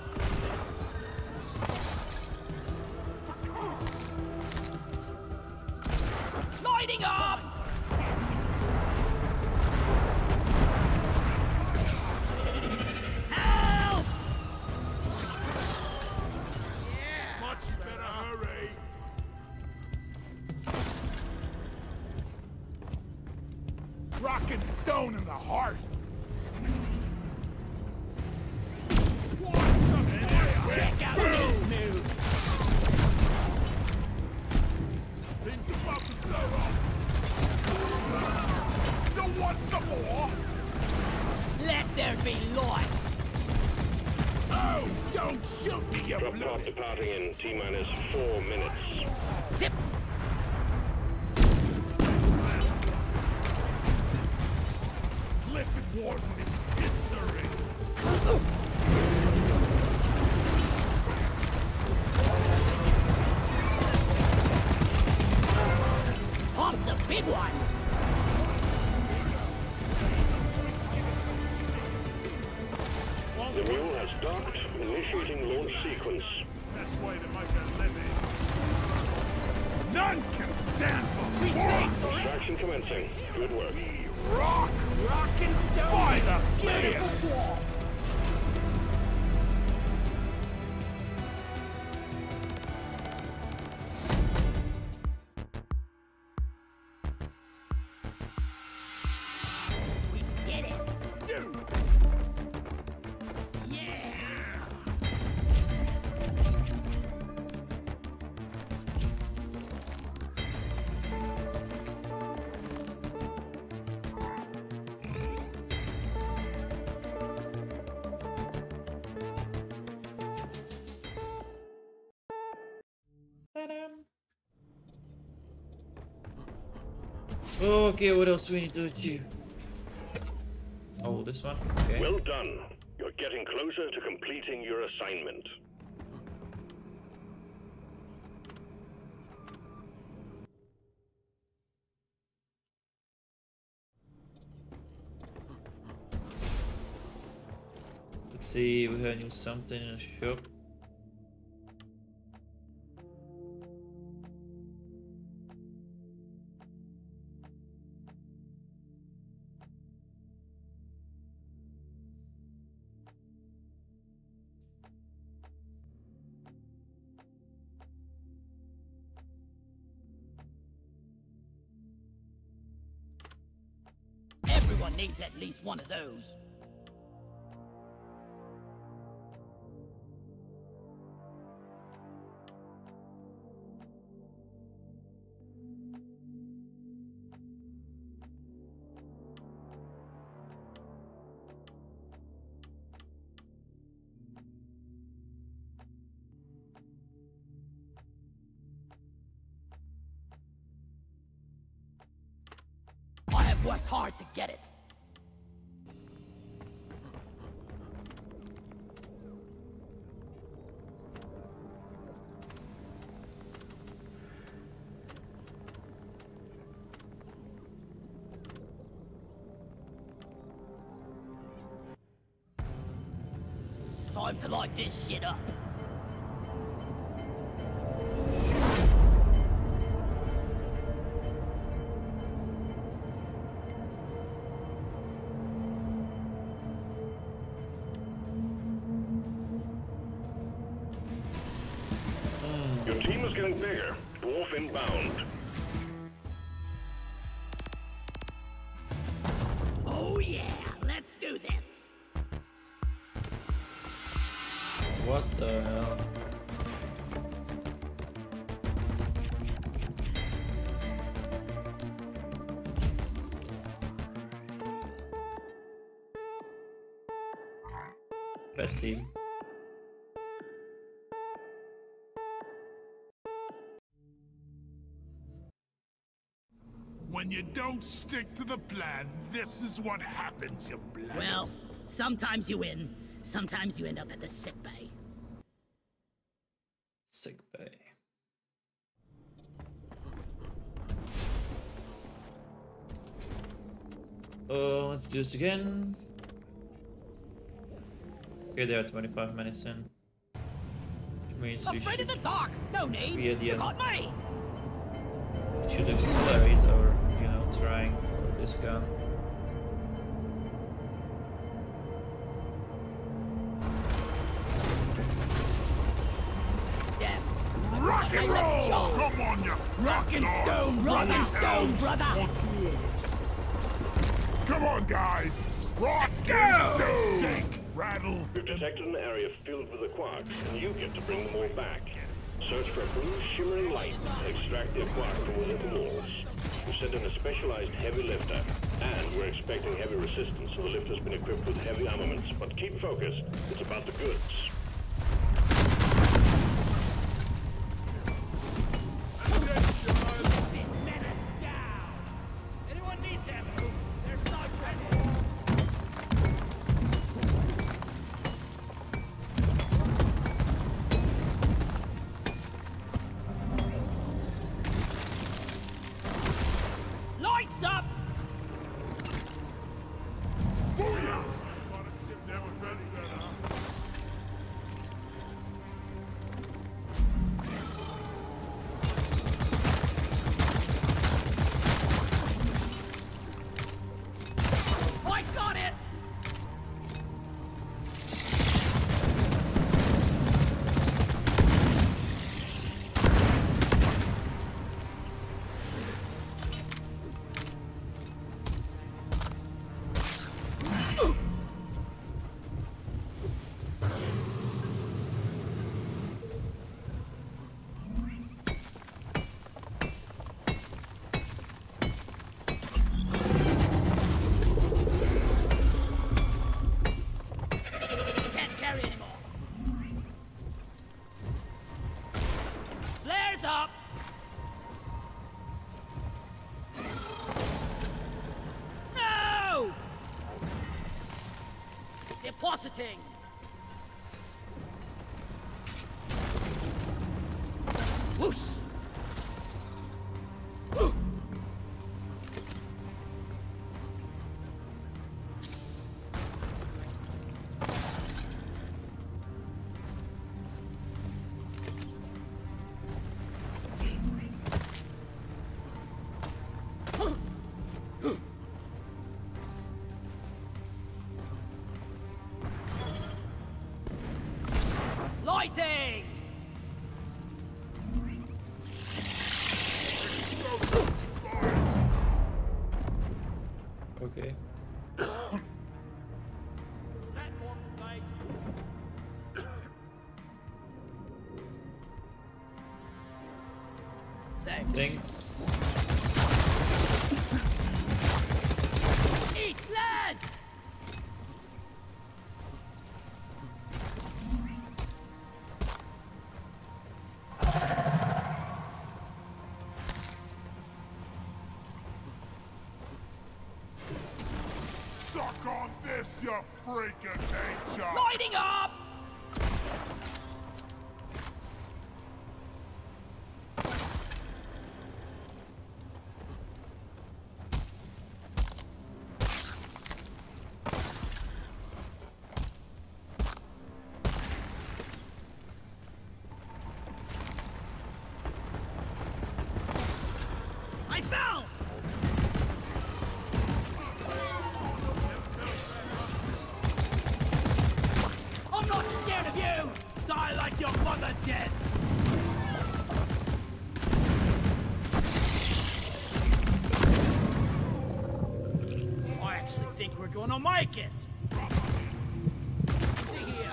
Lighting up! Help! Much better hurry. Rock and stone in the heart. Check out this move! Things about to blow up. You want some more? Let there be light! Oh, don't shoot me, you Drop pod bloody... departing in T minus four minutes. Zip! Clifford Warden is history. Pump the big one! The mule has docked, initiating launch sequence. Best way to make a living. None can stand for We saved Doretta! Extraction commencing. Good work. rock. Rock and stone! By the beard. Beautiful wall! We did it! You. Yeah! Okay, what else do we need to achieve? Oh, this one? Okay. Well done. You're getting closer to completing your assignment. Let's see, we heard you something in a shop. Everyone needs at least one of those. I've worked hard to get it. Time to light this shit up. Your team is getting bigger. Dwarf inbound. Oh yeah, let's do this. What the hell? Bad team. When you don't stick to the plan, this is what happens, you blood. Well, sometimes you win, sometimes you end up at the sick bay. Sick bay. Oh, let's do this again. Okay, they are twenty-five minutes in. Which means we Afraid should, of the dark? No need. be at the You end. got me. we should accelerate our, you know, trying for this gun. Damn. Rock and My left roll! jaw. Come on, you Rock and fucking stone, rock and stone, brother. Come on, guys! Rock and stone! Shake, rattle, We've detected an area filled with the quarks, and you get to bring them all back. Search for a blue shimmering light and extract their quark from within the walls. We've sent in a specialized heavy lifter, and we're expecting heavy resistance, so the lifter's been equipped with heavy armaments. But keep focused. It's about the goods. Anyone needs ammo? There's not ready. Lights up! Booyah! Wanna sit there with Freddy then, huh? I got it! Can't carry anymore. Flares up! No! Depositing! Whoosh! Lighting! Okay. Platforms flags. Thanks. Thanks. Eat lead! this your freaking nature? Lighting up! I fell! I'm not scared of you! Die like your mother did! I actually think we're gonna make it! See here.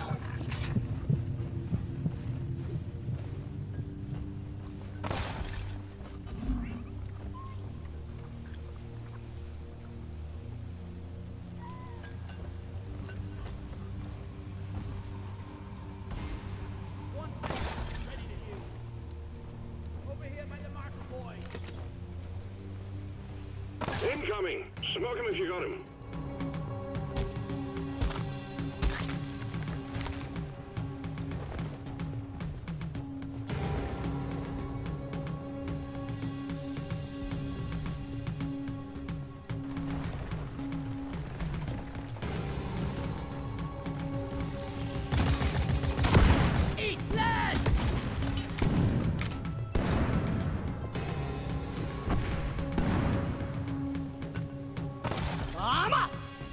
One ready to use. Over here by the marker boy. Incoming! Smoke him if you got him. Eat lead! I'm up!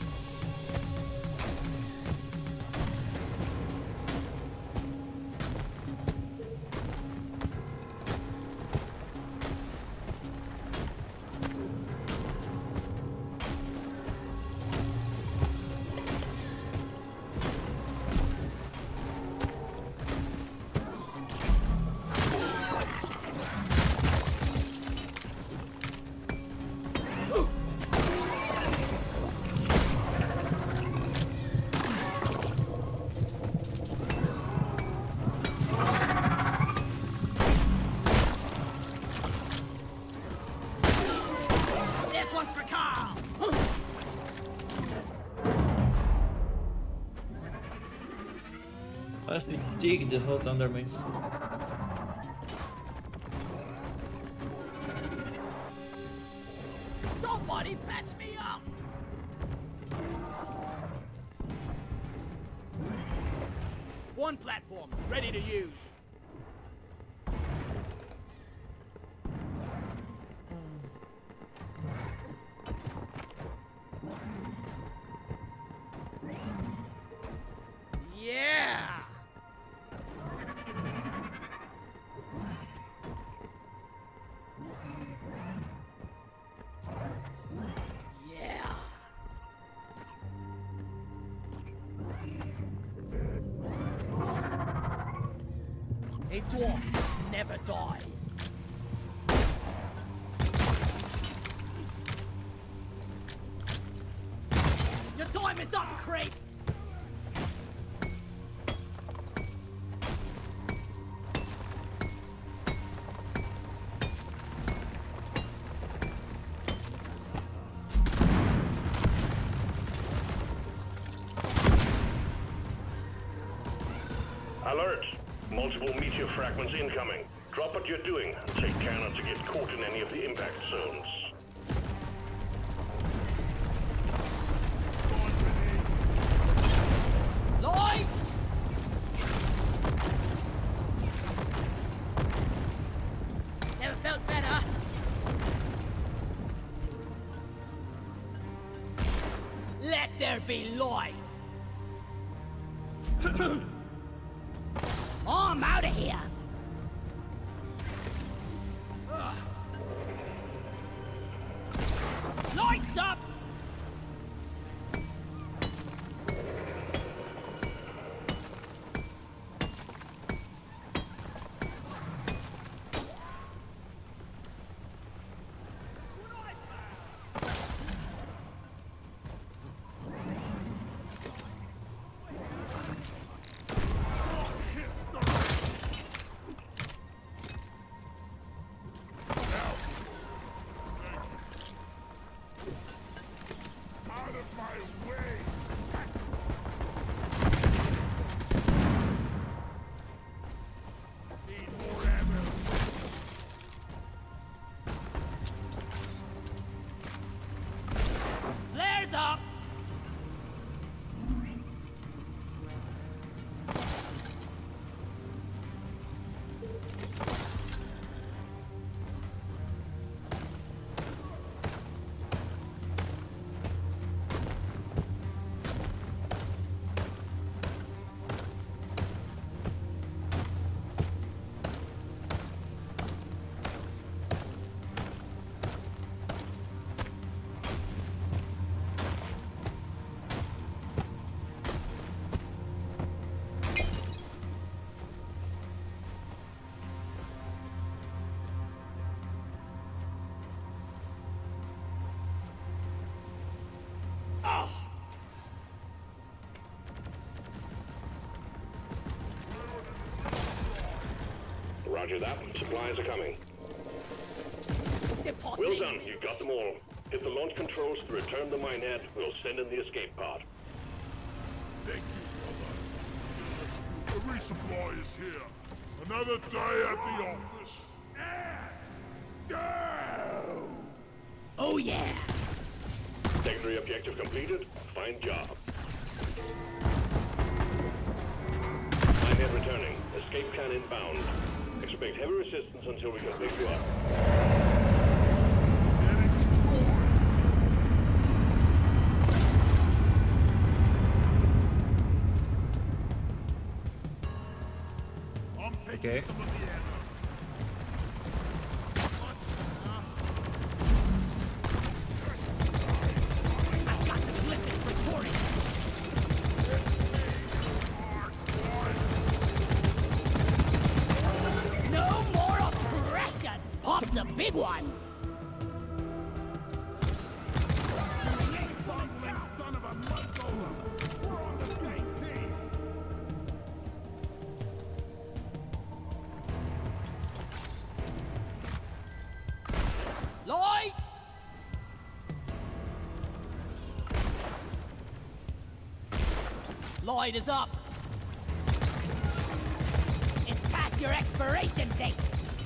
This one's for Carl! Let me dig the hut under me. Somebody patch me up! One platform, ready to use. Yeah! Yeah! A dwarf never dies. Your time is up, creep! Alert! Multiple meteor fragments incoming. Drop what you're doing and take care not to get caught in any of the impact zones. Light! Never felt better. Let there be light. Oh, I'm out of here. Ugh. Lights up. Roger that. Supplies are coming. Depositing. Well done. You got them all. Hit the launch controls to return the minehead. We'll send in the escape pod. Thank you, brother. The resupply is here. Another day at the office. And stone! Oh yeah! Secondary objective completed. Fine job. Minehead returning. Escape can inbound. Expect heavy resistance until we can pick you up. And explore! I'm taking Okay. some of the ammo. I've got the Clippers reporting. No more oppression! Pop the big one! Bumbling son of a mudgoler! We're on the same team! Lloyd! Lloyd is up! It's past your expiration date!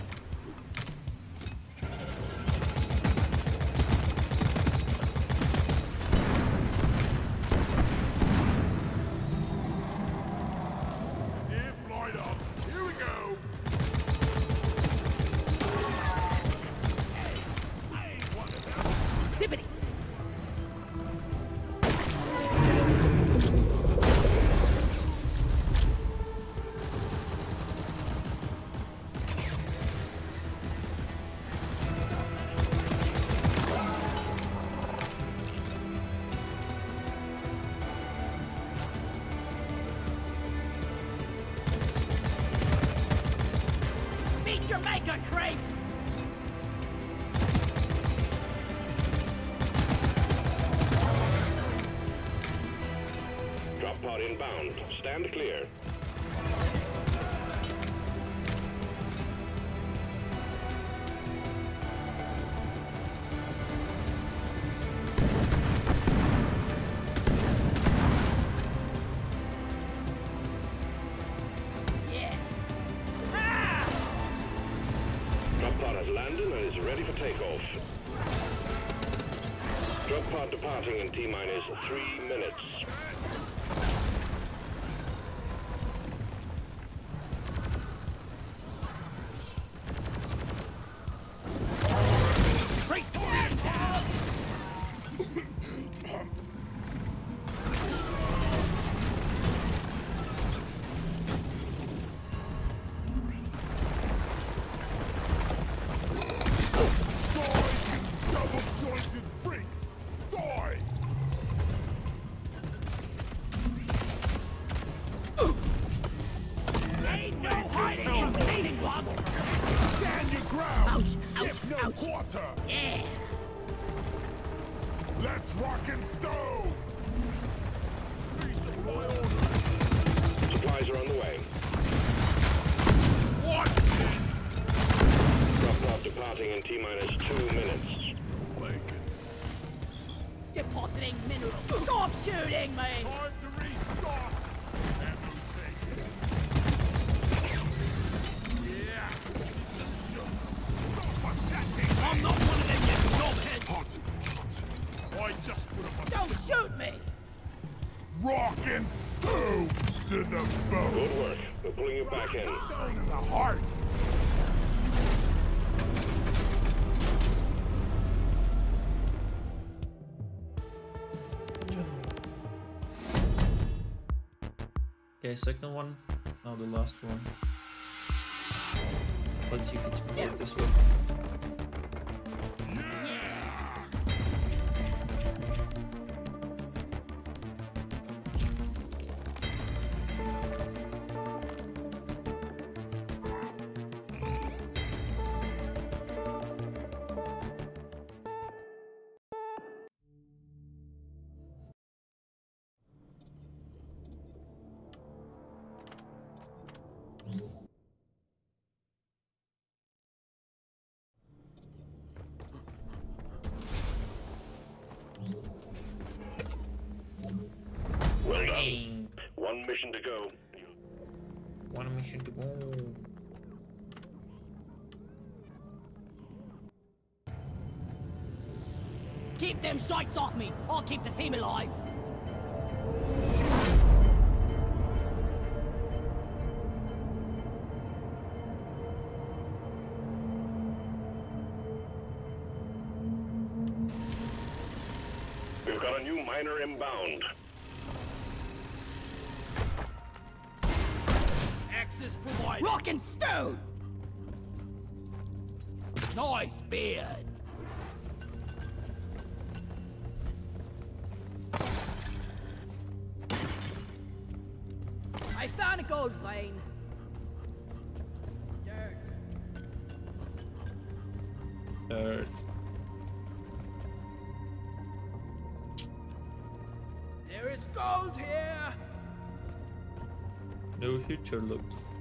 Dip light up. Here we go. I ain't one of them. Zippity! Meet your maker, Craig! Drop pod inbound. Stand clear. Yes! Ah! Drop pod has landed and is ready for takeoff. Drop pod departing in T-minus three minutes. Break the man down! Double jointed freaks! Die! Ain't no hiding in bleeding blood! Stand your ground! Ouch, ouch, Give no ouch. quarter! Yeah! Let's rock and stone! Resupply order! Supplies are on the way. What? Drop pod departing in T-minus two minutes. Depositing minerals! Stop shooting me! Time to restock! Ammo taken. Yeah! This is your... Stop attacking! I'm not one of them, you knobhead! Hot! Hot! I just put up a... Don't shoot me! Rock and stone to the bone! Good work. We're pulling you back in. Stone in the heart! Okay, second one. Now the last one. Let's see if it's work this way. mission to go. One mission to go. Keep them shites off me. I'll keep the team alive. We've got a new miner inbound. Access provided. Rock and stone! Nice beard. I found a gold vein. Dirt. Dirt. There is gold here. No future look.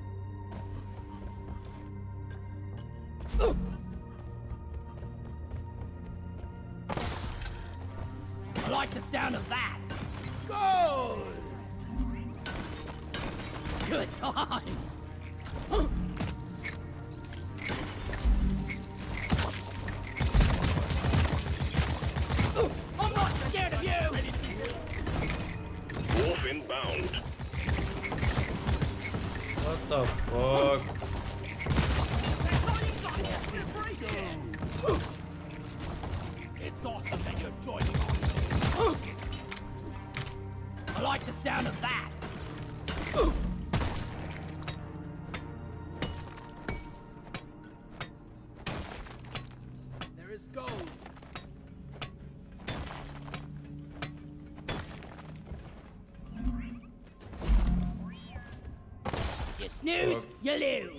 I like the sound of that. Gold. Good times. I'm not scared of you. Dwarf inbound. What the fuck? It's awesome that you're joining us. I like the sound of that. There is gold. You snooze, Fuck. you lose.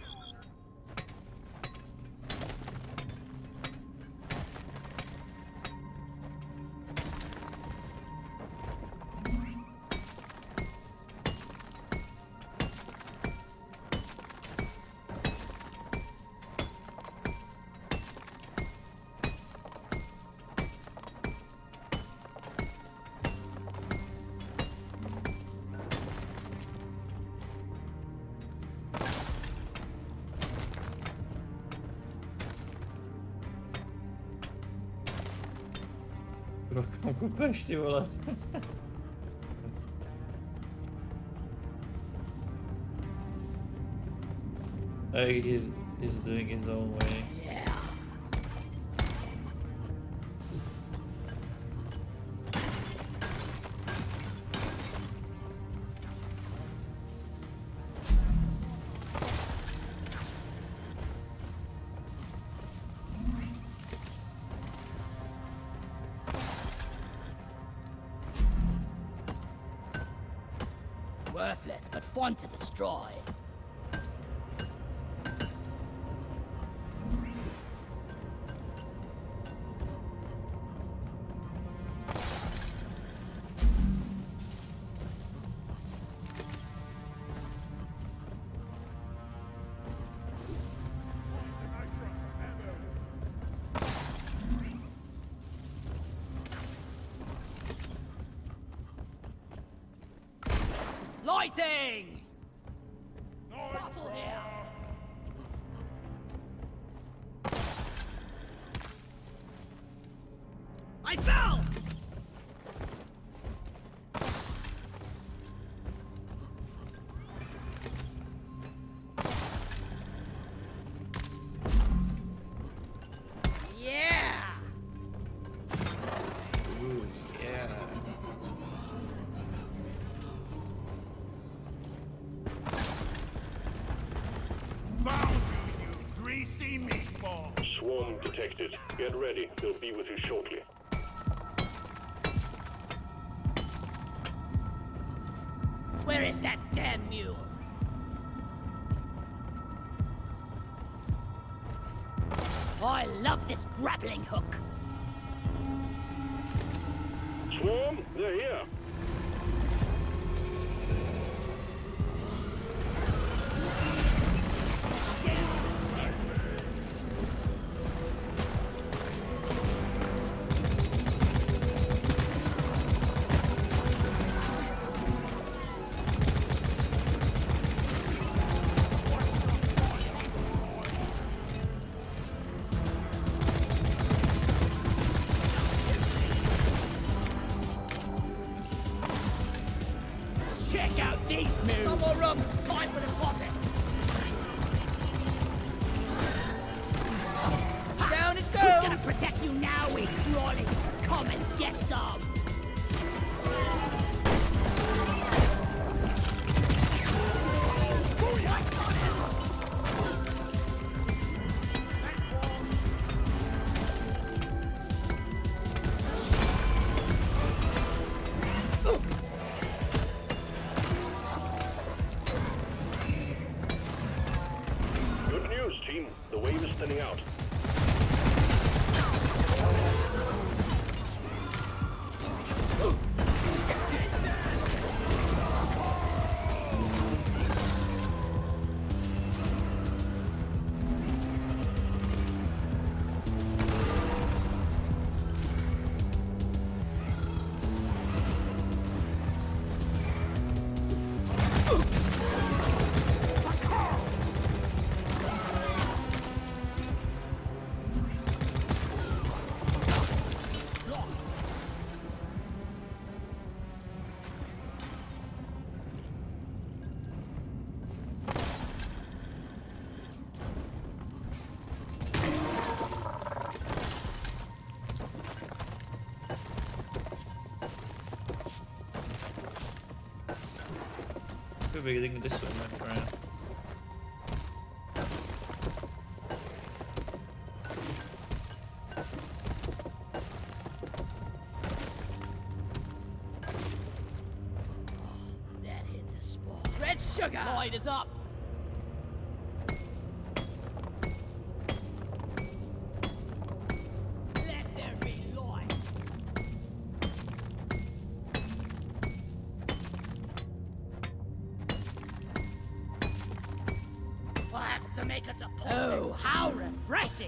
Kam kupeš, ty vole? Hey, he's he's doing his own way. Yeah. Worthless, but fun to destroy. Lighting! Fossil here! I fell! Yeah! Ooh, yeah. Found you, you greasy meatball. Swarm detected. Get ready. They'll be with you shortly. Where is that damn mule? I love this grappling hook. Swarm, they're here. Check out these moves. No more room. Time for deposit. Down it goes. Who's gonna protect you now, we crawling? Come and get some. Good news, team. The wave is thinning out. Could be getting this one, my friend. That hit the spot. Red sugar! Light is up! Let there be light! We'll have to make a deposit. Oh, how refreshing!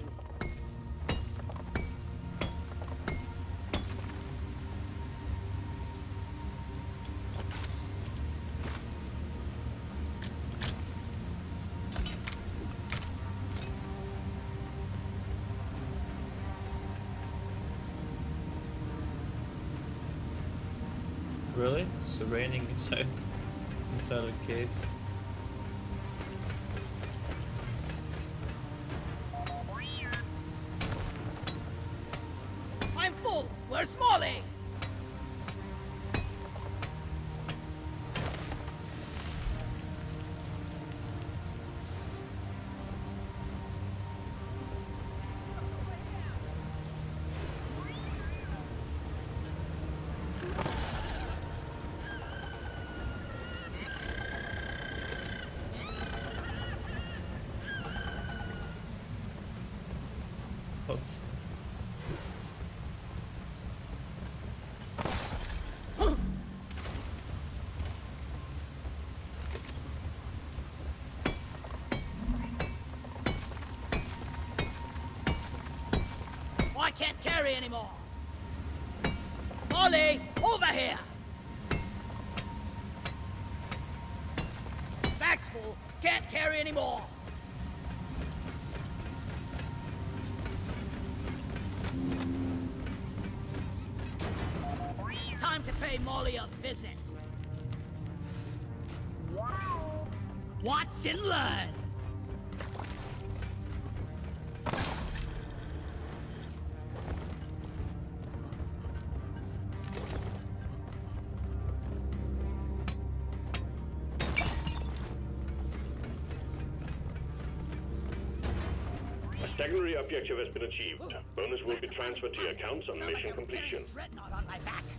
Really? It's raining inside inside a cave. I'm full! Where's Molly? What? I can't carry anymore! Molly, over here! Bag's full, can't carry anymore! Time to pay Molly a visit. Watch and learn! A secondary objective has been achieved. Bonus will be transferred to your accounts on mission completion. Dreadnought on my back.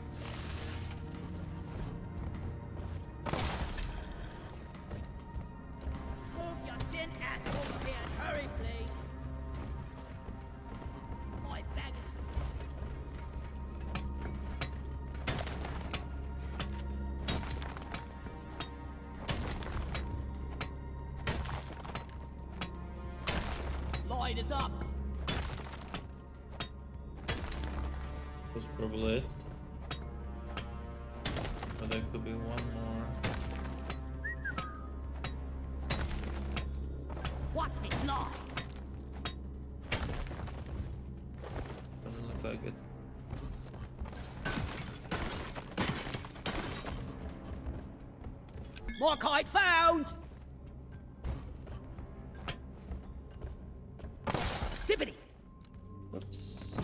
Move your tin ass over here and hurry, please. My bag is... Light is up. That's probably it. But there could be one more. Watch me fly. Doesn't look like it. More kite found! Dippity! Oops.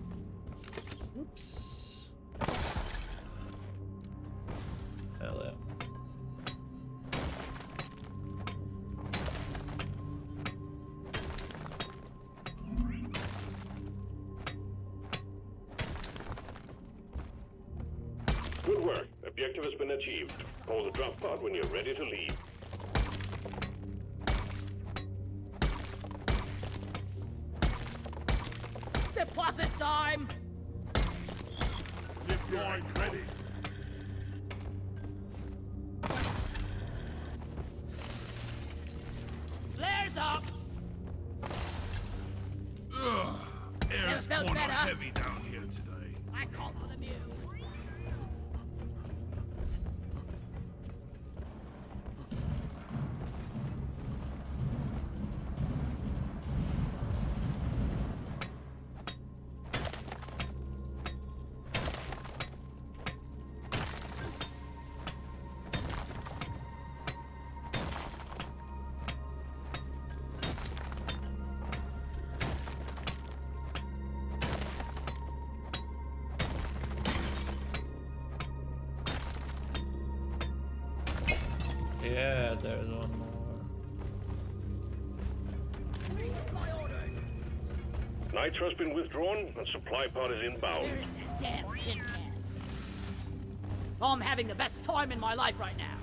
Oops. Hell yeah. Good work. Objective has been achieved. Call the drop pod when you're ready to leave. Deposit time! Zip line ready. Flares up! Ugh. Air's Never felt kinda better. heavy down here today. I call for the mule. Yeah, there's one more. Nitro's been withdrawn and supply pod is inbound. Where's the damn tin can? I'm having the best time in my life right now.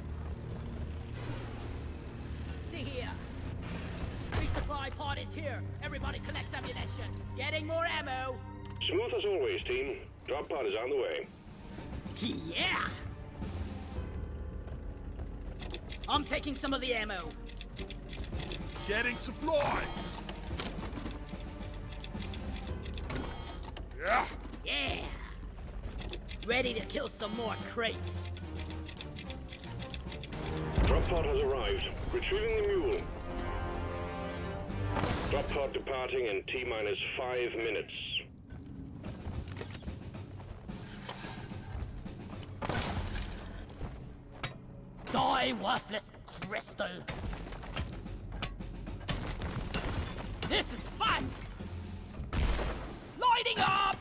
See here. Resupply pod is here. Everybody collect ammunition. Getting more ammo. Smooth as always, team. Drop pod is on the way. Yeah! I'm taking some of the ammo. Getting supply. Yeah. Yeah! Ready to kill some more crates. Drop pod has arrived. Retrieving the mule. Drop pod departing in T minus five minutes. Die, worthless crystal! This is fun! Lighting up!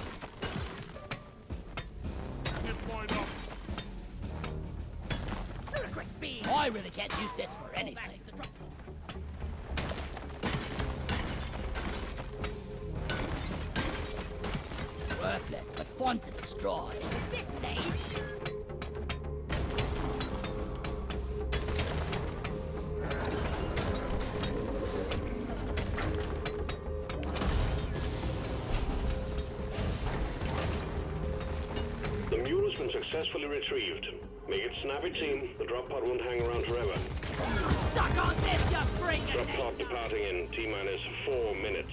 Zip line up. Ludicrous speed! I really can't use this for anything. Worthless, but fun to destroy. Is this safe? The mule has been successfully retrieved. Make it snappy, team. The drop pod won't hang around forever. Suck on this, you bring Drop pod departing in T minus four minutes.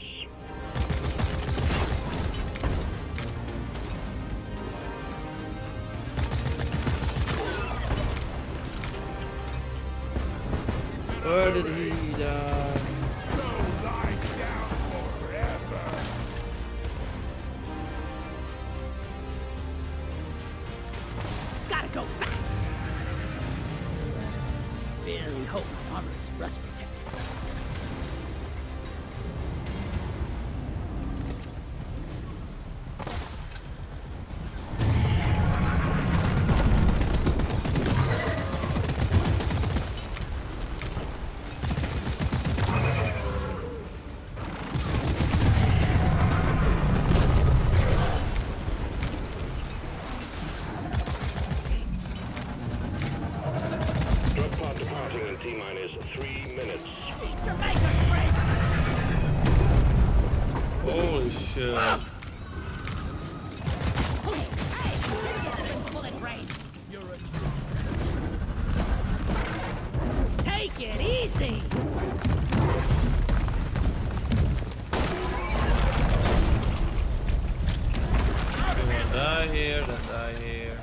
Where did he die? Don't lie down forever. Gotta go fast! Really hope my armor is rust protected. Drop pod departing in T minus three minutes. Jamaica break! Holy shit. Hey, bullet range. You're a Take it easy! Then die here, then die here.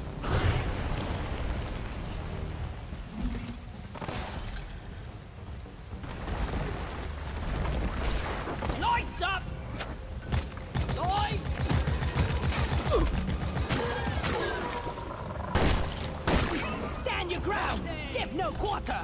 Lights up! Lights! have no quarter!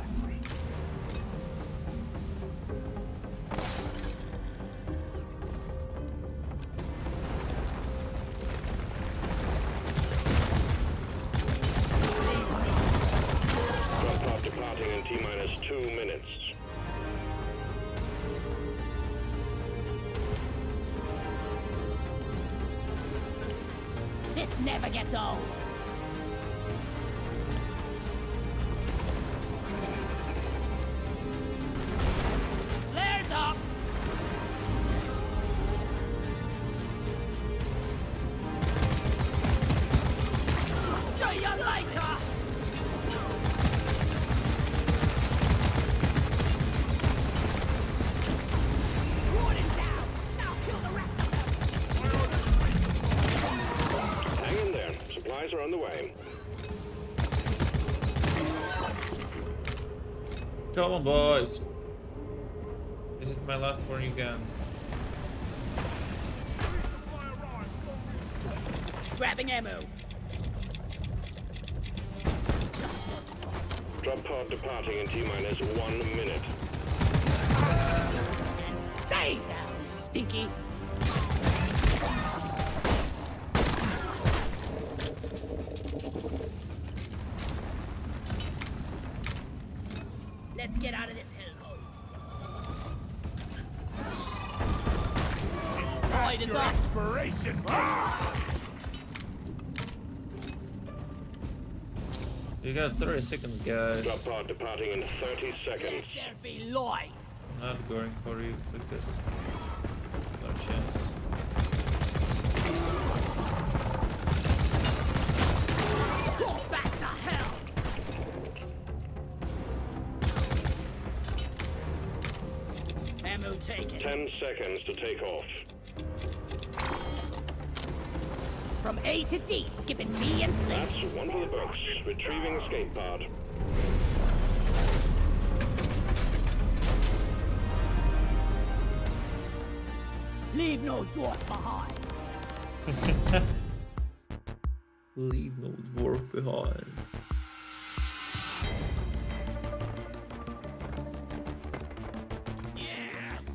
Drop pod departing in T-minus two minutes. This never gets old! Flares up! See ya later! Warden down! Now kill the rest of them! Hang in there. Supplies are on the way. Come on, boys. This is my last warning gun. Grabbing ammo. Drop pod departing in T-minus one minute. And stay down, stinky! Let's get out of this hellhole. Void is Your up! expiration! Ah! You got thirty seconds, guys. Drop pod departing in thirty seconds. Let there be light! I'm not going for you because no chance. Go back to hell! Ammo taken. Ten seconds to take off. From A to D, skipping B and C. That's one for the books. Retrieving escape pod. Leave no dwarf behind. Leave no dwarf behind. Yes!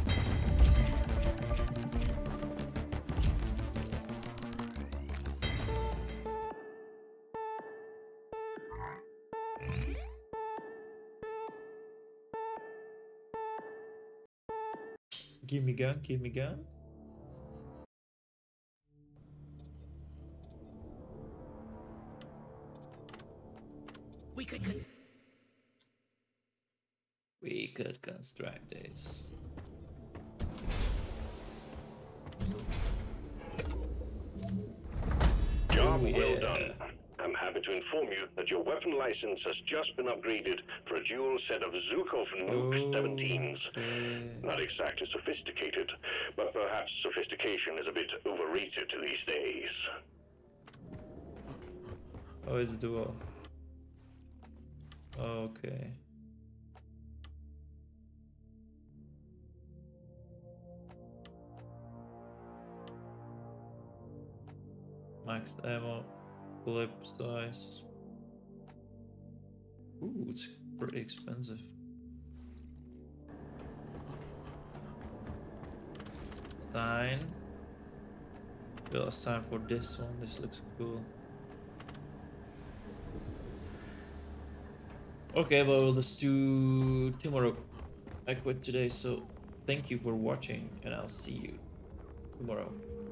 Give me gun, give me gun. We could cons- We could construct this. Job Oh, well yeah. done. I'm happy to inform you that your weapon license has just been upgraded for a dual set of Zukov Nuke seventeens. Okay. Not exactly sophisticated, but perhaps sophistication is a bit overrated these days. Oh, it's dual. Okay. Max ammo, clip size. Ooh, it's pretty expensive. Sign. We'll sign for this one. This looks cool. Okay, well, let's do tomorrow. I quit today, so thank you for watching, and I'll see you tomorrow.